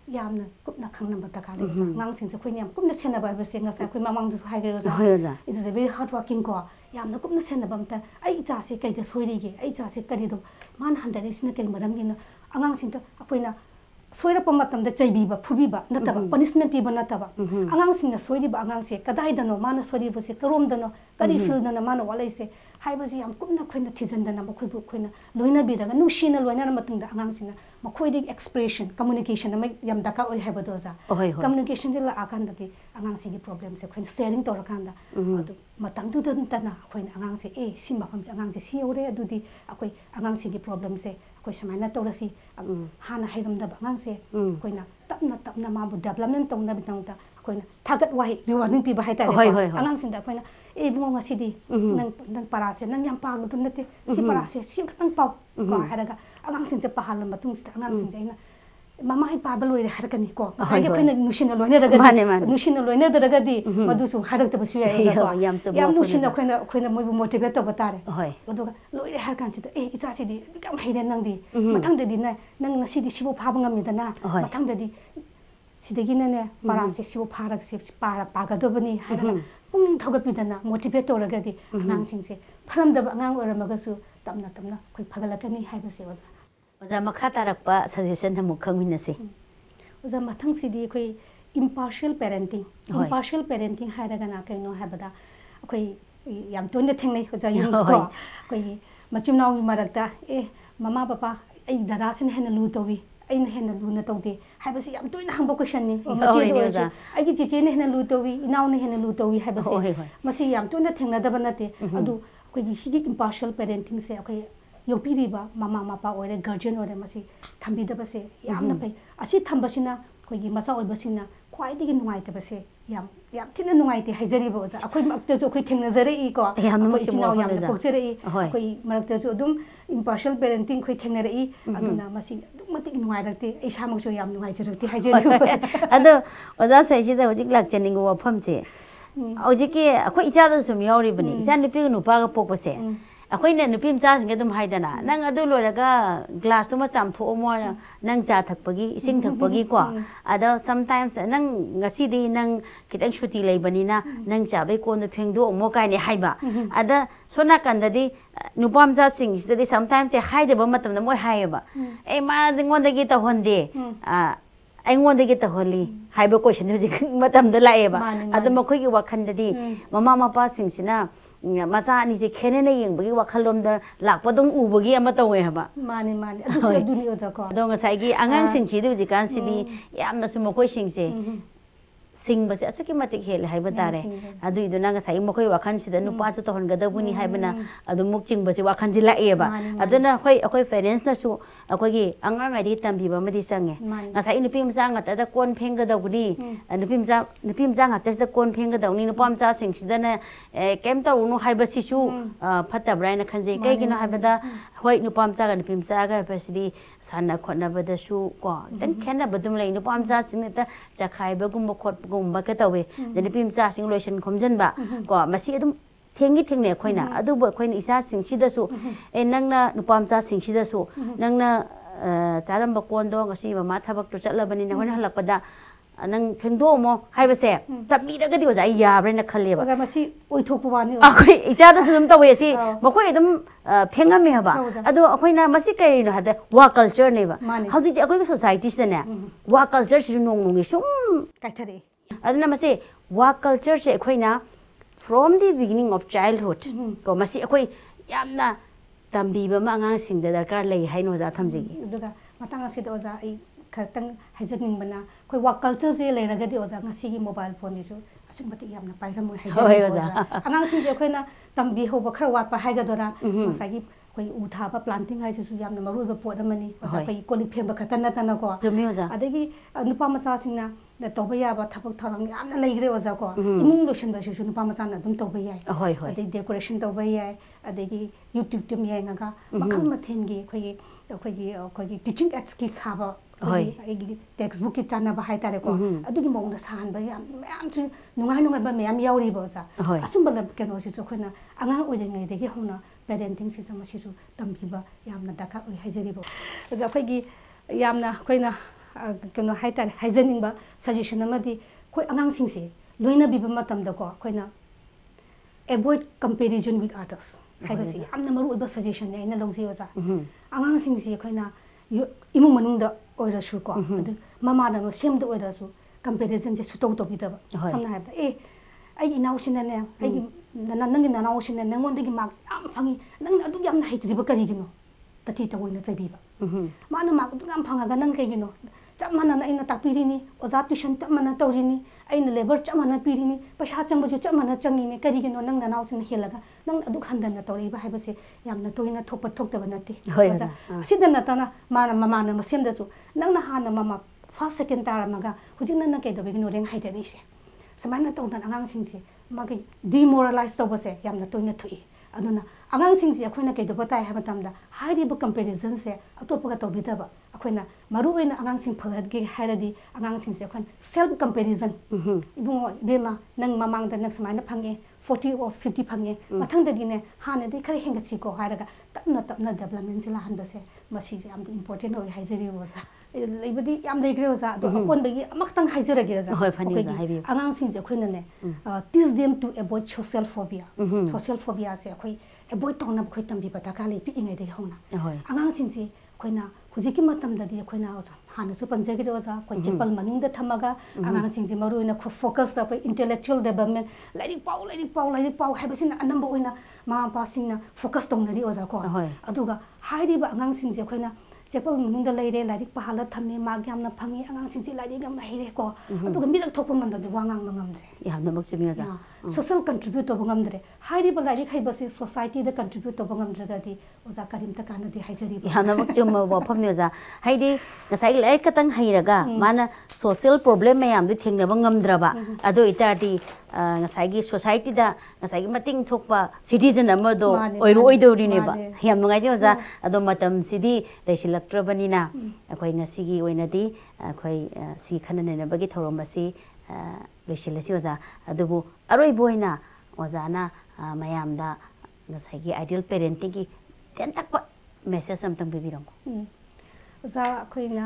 यामना कुपना खंगनब दरकार लेजा ngang sing se khoini yam kupna chenaba ba se ngasa khoi mamang du hai gero za it is a very hard working ko yamna kupna chenaba amta ai cha se kai da soiri ge ai cha se kari do man handari sina kai maram gi na angang sing ta akoina soira pa matam da chaibi ba phubi ba nataba punishment pi ba nataba angang sing na soiri ba angang se kadai da no mana soiri ba se karom da no kari feel da na mana walai se hai ba ji yam kupna khoina thijan da na ma khoi bu khoina loina bi da ga nushi na loina na matung da angang sing na ma khoi di expression communication na yam da ka oi hai ba do za communication ji la akan da di angang sing gi problem se khoin sharing to ra kan da adu matang du da ta na khoin angang se e sim ba kham angang se si ore adu di akoi angang sing gi problem se koi samaina to ra si hana hairam da angang se koi na tapna tapna ma bu development tong na bitang ta koi na thagat wai rewarding pi ba hai ta angang sing da koi na e bungo nga sidi nang nang para se nang yam pa lu nate si para se si katang pau ko haraga angang sing se pahal ma tung sta angang sing jaina mama hai pa baloi re harakani ko sai ge khoina nushina loina raga nushina loina da raga di madu su harak ta basu ya ko yam nushina khoina khoina moi bu motivate to batare odo loi re harkan si e isa si di kam haire nang di mathang da di na nang na si di sibo pha bangam ni da na mathang da di sidagi na ne para se sibo pharak se para paga do bani haraga pung thoga pidana motivate to raga di angang sing se pharam da angang ora maga su tamna tamna khoi phagalakani hai ba se waza waza makha tarakpa suggestion thamu khangmin se waza mathang sidi khoi impartial parenting impartial parenting hairaga na kaino habada khoi yam tonde thengnai waza yum ko khoi machim naw marakta e mama papa ai dada sin hena lu towi ai na hena lu na tawde habasi yam toina hangba question ni machi do ja ai gi chiche ne hena lu towi inaw ne hena lu towi habasi masi yam toina thengna da banate adu khoi gi higi impartial parenting se khoi yopiriba mama mapa ore guardian ore masi thambi da base yam na pai asi thambasina khoi gi masa oibasina khwai digi nungai ta base yam yam thina nungai te haijari bo ja akhoi makte jo khoi thengna jare i ko akhoi chinaw yam na pokjare i khoi marakte jo dum impartial parenting khoi thengna re i aduna masi matik nungai rakte ai samok jo yam nungai jarakte haijari ado oja sai ji da hojik lak chaning go pham che hojik ki akhoi icha da sum yauri bani isa nupi nu pa ga pok base akhoi na nupi mcha sing dum haidana nang adu loraga glass to ma cham tho mo nang cha thakpagi ising thakpagi ko ada sometimes nang ngasi di nang kitang shuti leibani na nang cha bai ko na phengdo mo kai ne haiba ada sona kanda di nupam cha sing sid di sometimes e haide ba matam na mo haiba e ma ngon da gi ta honde a aingon da gi ta holi haiba question ji matam da laeba ada ma khoi gi wakhan da di mama mapa sing sina maza ni je khene na yeng bagi wakhalom da lakpa dong u bagi ama tawe haba mani mani adu se duni oda ko dong sai gi angang sing chi du ji kan si di yam na su mo koi sing se sing ba se asuki matik hel hai ba tare adu idu na ga sai mo koi wakhan si da nu pa chu to hon ga da buni hai bana adu muk ching ba se wakhan ji la e ba adu na khoi akoi parents na su akoi gi angang ai di tam bi ba ma di sange nga sai nu pim sang ta da kon pheng ga da buni nu pim sa nu pim sang ta da kon pheng ga da ni nu pam sa sing si da na kem ta nu hai ba si su phata brai na khan je kai gi na hai ba da hoi nu pam sa ga nu pim sa ga pa si di sana khona ba da su ko dan khen ba dum lai nu pam sa sing ta cha khai ba gum ba khot gum ba ka tawe da nu pim sa sing lotion khomjan ba ko ma si dum thengi thengne khoina adu ba khoina isa sing si da su e nang na nu pam sa sing si da su nang na charam ba kon do ngasi mama thabak tu chatla bani na hon halak pada nang phengdo mo hai ba se tabi ra ga di wa ai ya bre na khale ba ga masi oi thok pu wani a khoi icha da sum tawe si ma khoi dum phengam me ba adu akhoi na masi kai no hada wa culture ne ba hauji ti akoi society se ne wa culture si nong nong sum kai thare aduna masi wa culture se akhoi na from the beginning of childhood ko masi akhoi yamna tambi ba ma ngang sing da darkar lei hai no ja thamji duga matang asi do ja ai khatang haijaking bana koi wa culture je le raga di oja ngasi gi mobile phone ni su asum bati yamna pairam haijaking oja angang sing je khoi na tambi ho ba khar wat pa hai ga dora masa gi koi u tha ba planting hai su yamna maru ba pot amani oja koi koli pheng ba khatan na tan ko jumi oja adagi nupa macha sing na da to ba ya ba thapok tharang yamna leigre oja ko imung lotion ba su su nupa macha na dum to ba yai hoi hoi adagi decoration to ba yai adagi youtube tum yai nga ga makhal mathen gi khoi khoi gi khoi gi teaching at ski saba hoi ai textbook ki chana ba hai tare ko adu gi mong da san ba yam yam chu nungai nungai ba yam yauri ba sa asum ba ke no si chu khona anga oi ngai de gi hona parenting si sama si chu tam bi ba yam na daka oi hajari ba za khoi gi yam na khoi na कनो हाइतार हाइजनिंग suggestion अमदी कोई अगांग सिंसे लोइना बिबा मतम दको Koyna avoid comparison with others हाइबसी यामना Maru ओइबा suggestion ने इन लौजी ओजा अगांग सिंसे Koyna इमु मनुंग the ओइरसु को अदु ममा न same द ओइरसु कंपैरिजन जे सुतौ तो बिदब समना हाइबा ए आई इनाउसिन ने आई नन नंग नाउसिन ने नंगोन दगी मार्क याम फंगी नंग अदु याम हाइत्रिबा करिगिनो तथि त ओइना चबिबा माना मार्क अदु याम फंगा नंग कइगिनो चप माना इन तापिरिनी ओजा ट्यूशन तप माना तौरिनी इन लेबर चप माना पिरिनी पैसा चंबजु चप माना चंगिनी करिगिनो नंग नाउसिन हेलगा नंग अदु खंदन तौरिबा हाइबसे यामना तोइना थोप थोक्तबा नते ओजा सिदन नतना माना माना मसेमदसु नंग हाना मामा फर्स्ट सेकंड तारमगा हुजिन नन कइदबगिनो रेंग हाइतनिसे समाना तौदन अगांसिंसे मागे डिमोरलाइज तौबसे यामना तोइना थुई अदुना अगांसिंसे अखोइना कइदब ताइ हाबा तमदा हाइरिबो कंपैरिजन से अतोपगा तौबिदब अखोइना मरुओइना अगांसिंग फगदगे हाइरदि अगांसिंसे अखोइन सेल्फ कंपैरिजन इबुंगो बेमा नंग ममांगदा नक समाना फंगे forty or fifty फंगे मथंगदगिने हानेदि खरे हेंगचिको हाइरगा तपना तपना डेवलपमेंट सिला हनबसे मसीजे याम इंपोर्टेंट होय हाइजरि ओजा लेबदी याम लेग्रे ओजा दो अकोनबगी अमखतंग हाइजरगे ओजा होय फनी ओजा हाइबि अगांसिंजे अखोइनने teach them to avoid social phobia social phobia से अखोइ avoid तौना खै तंबि पता काले पिइङै दे होना अगांसिंजे अखोइना हुजिकि मतमददि अखोइना ओजा हानसु पंजगिरे ओजा कोइ चेपल मनुंगदा थमगा अगांसिंजे मरुइना खु फोकस ता कोइ इंटेलेक्चुअल डेवलपमेंट लाइक पाउ लाइक पाउ लाइक पाउ हाइबसिना अनंबा ओइना मा पासिंगना फोकस तौनरि ओजा को अदुगा हाइरिबा अगांसिंजे अखोइना चेपल मनुंगदा लेरे लाइक पहाला थमे माग यामना फंगी अगांसिंजे लाइक यामना हेरे को अदुगा मिरक थोप मंददि वांगांग मंगमद्रे यामना मक्सिमि ओजा सोशल कंट्रीब्यूट तो बंगमद्रे हाइरिबा लाइक हाइबसे सोसाइटी द कंट्रीब्यूट तो बंगमद्रगदि ओजा करिमता कानदि हाइजरि यामना मक्चुम वफम ने ओजा हाइदि गसाइ लाइक कतंग हाइरगा माना सोशल प्रॉब्लम मयाम दु थेंगनबा ngमद्रबा अदो इतादि ngसाइगी सोसाइटी दा ngसाइगी मतिंग थोकपा सिटीजन अमदो ओइरो ओइदोरिनेबा याम नुगाइजे ओजा अदो मतम सिदि दैसिलक्ट्रबनिना अखोइ ngसिगी ओइनदि अखोइ सि खननेनबगी थौरमबसि लोइसिलसि ओजा अदुबु अरोइ बोइना ओजाना मयामदा ngसाइगी आइडियल पेरेंटिंग की तेन तक मेसेज समतंग बिबिरंगो ओजा अखोइना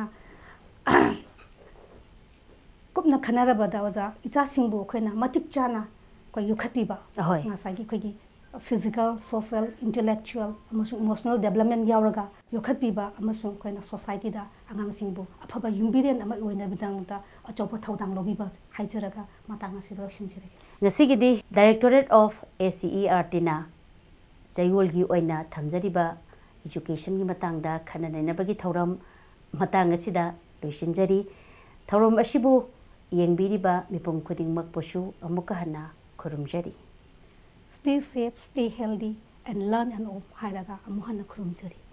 कुपना खनरबदा ओजा इचा सिंबु अखोइना मतिक चाना कोइ युखतिबा ngसाइगी खोइगी फिजिकल सोशल इंटेलेक्चुअल अमसु इमोशनल डेवलपमेंट यावरगा युखतिबा अमसु खोइना सोसाइटी दा अगांग सिंबु अफबा युम्बिरेन अमा ओइना बिदांगदा अचौप थौदांग लोबिबा हाइजरगा मातांग सिबो सिनजिरे ngasigiди डायरेक्टोरेट ऑफ एसीईआरटी ना जयगोलगी ओइना थमजरिबा एजुकेशन की मतंगदा खननैनबगी थौरम मतंग असिदा लोइसिनजरी थौरम असिबु येंबिरिबा मिपुम खुदिंगमक पोसु अमुका हना खुरुमजरी stay safe stay healthy and learn and all हाइरगा अमुहना खुरुमजरी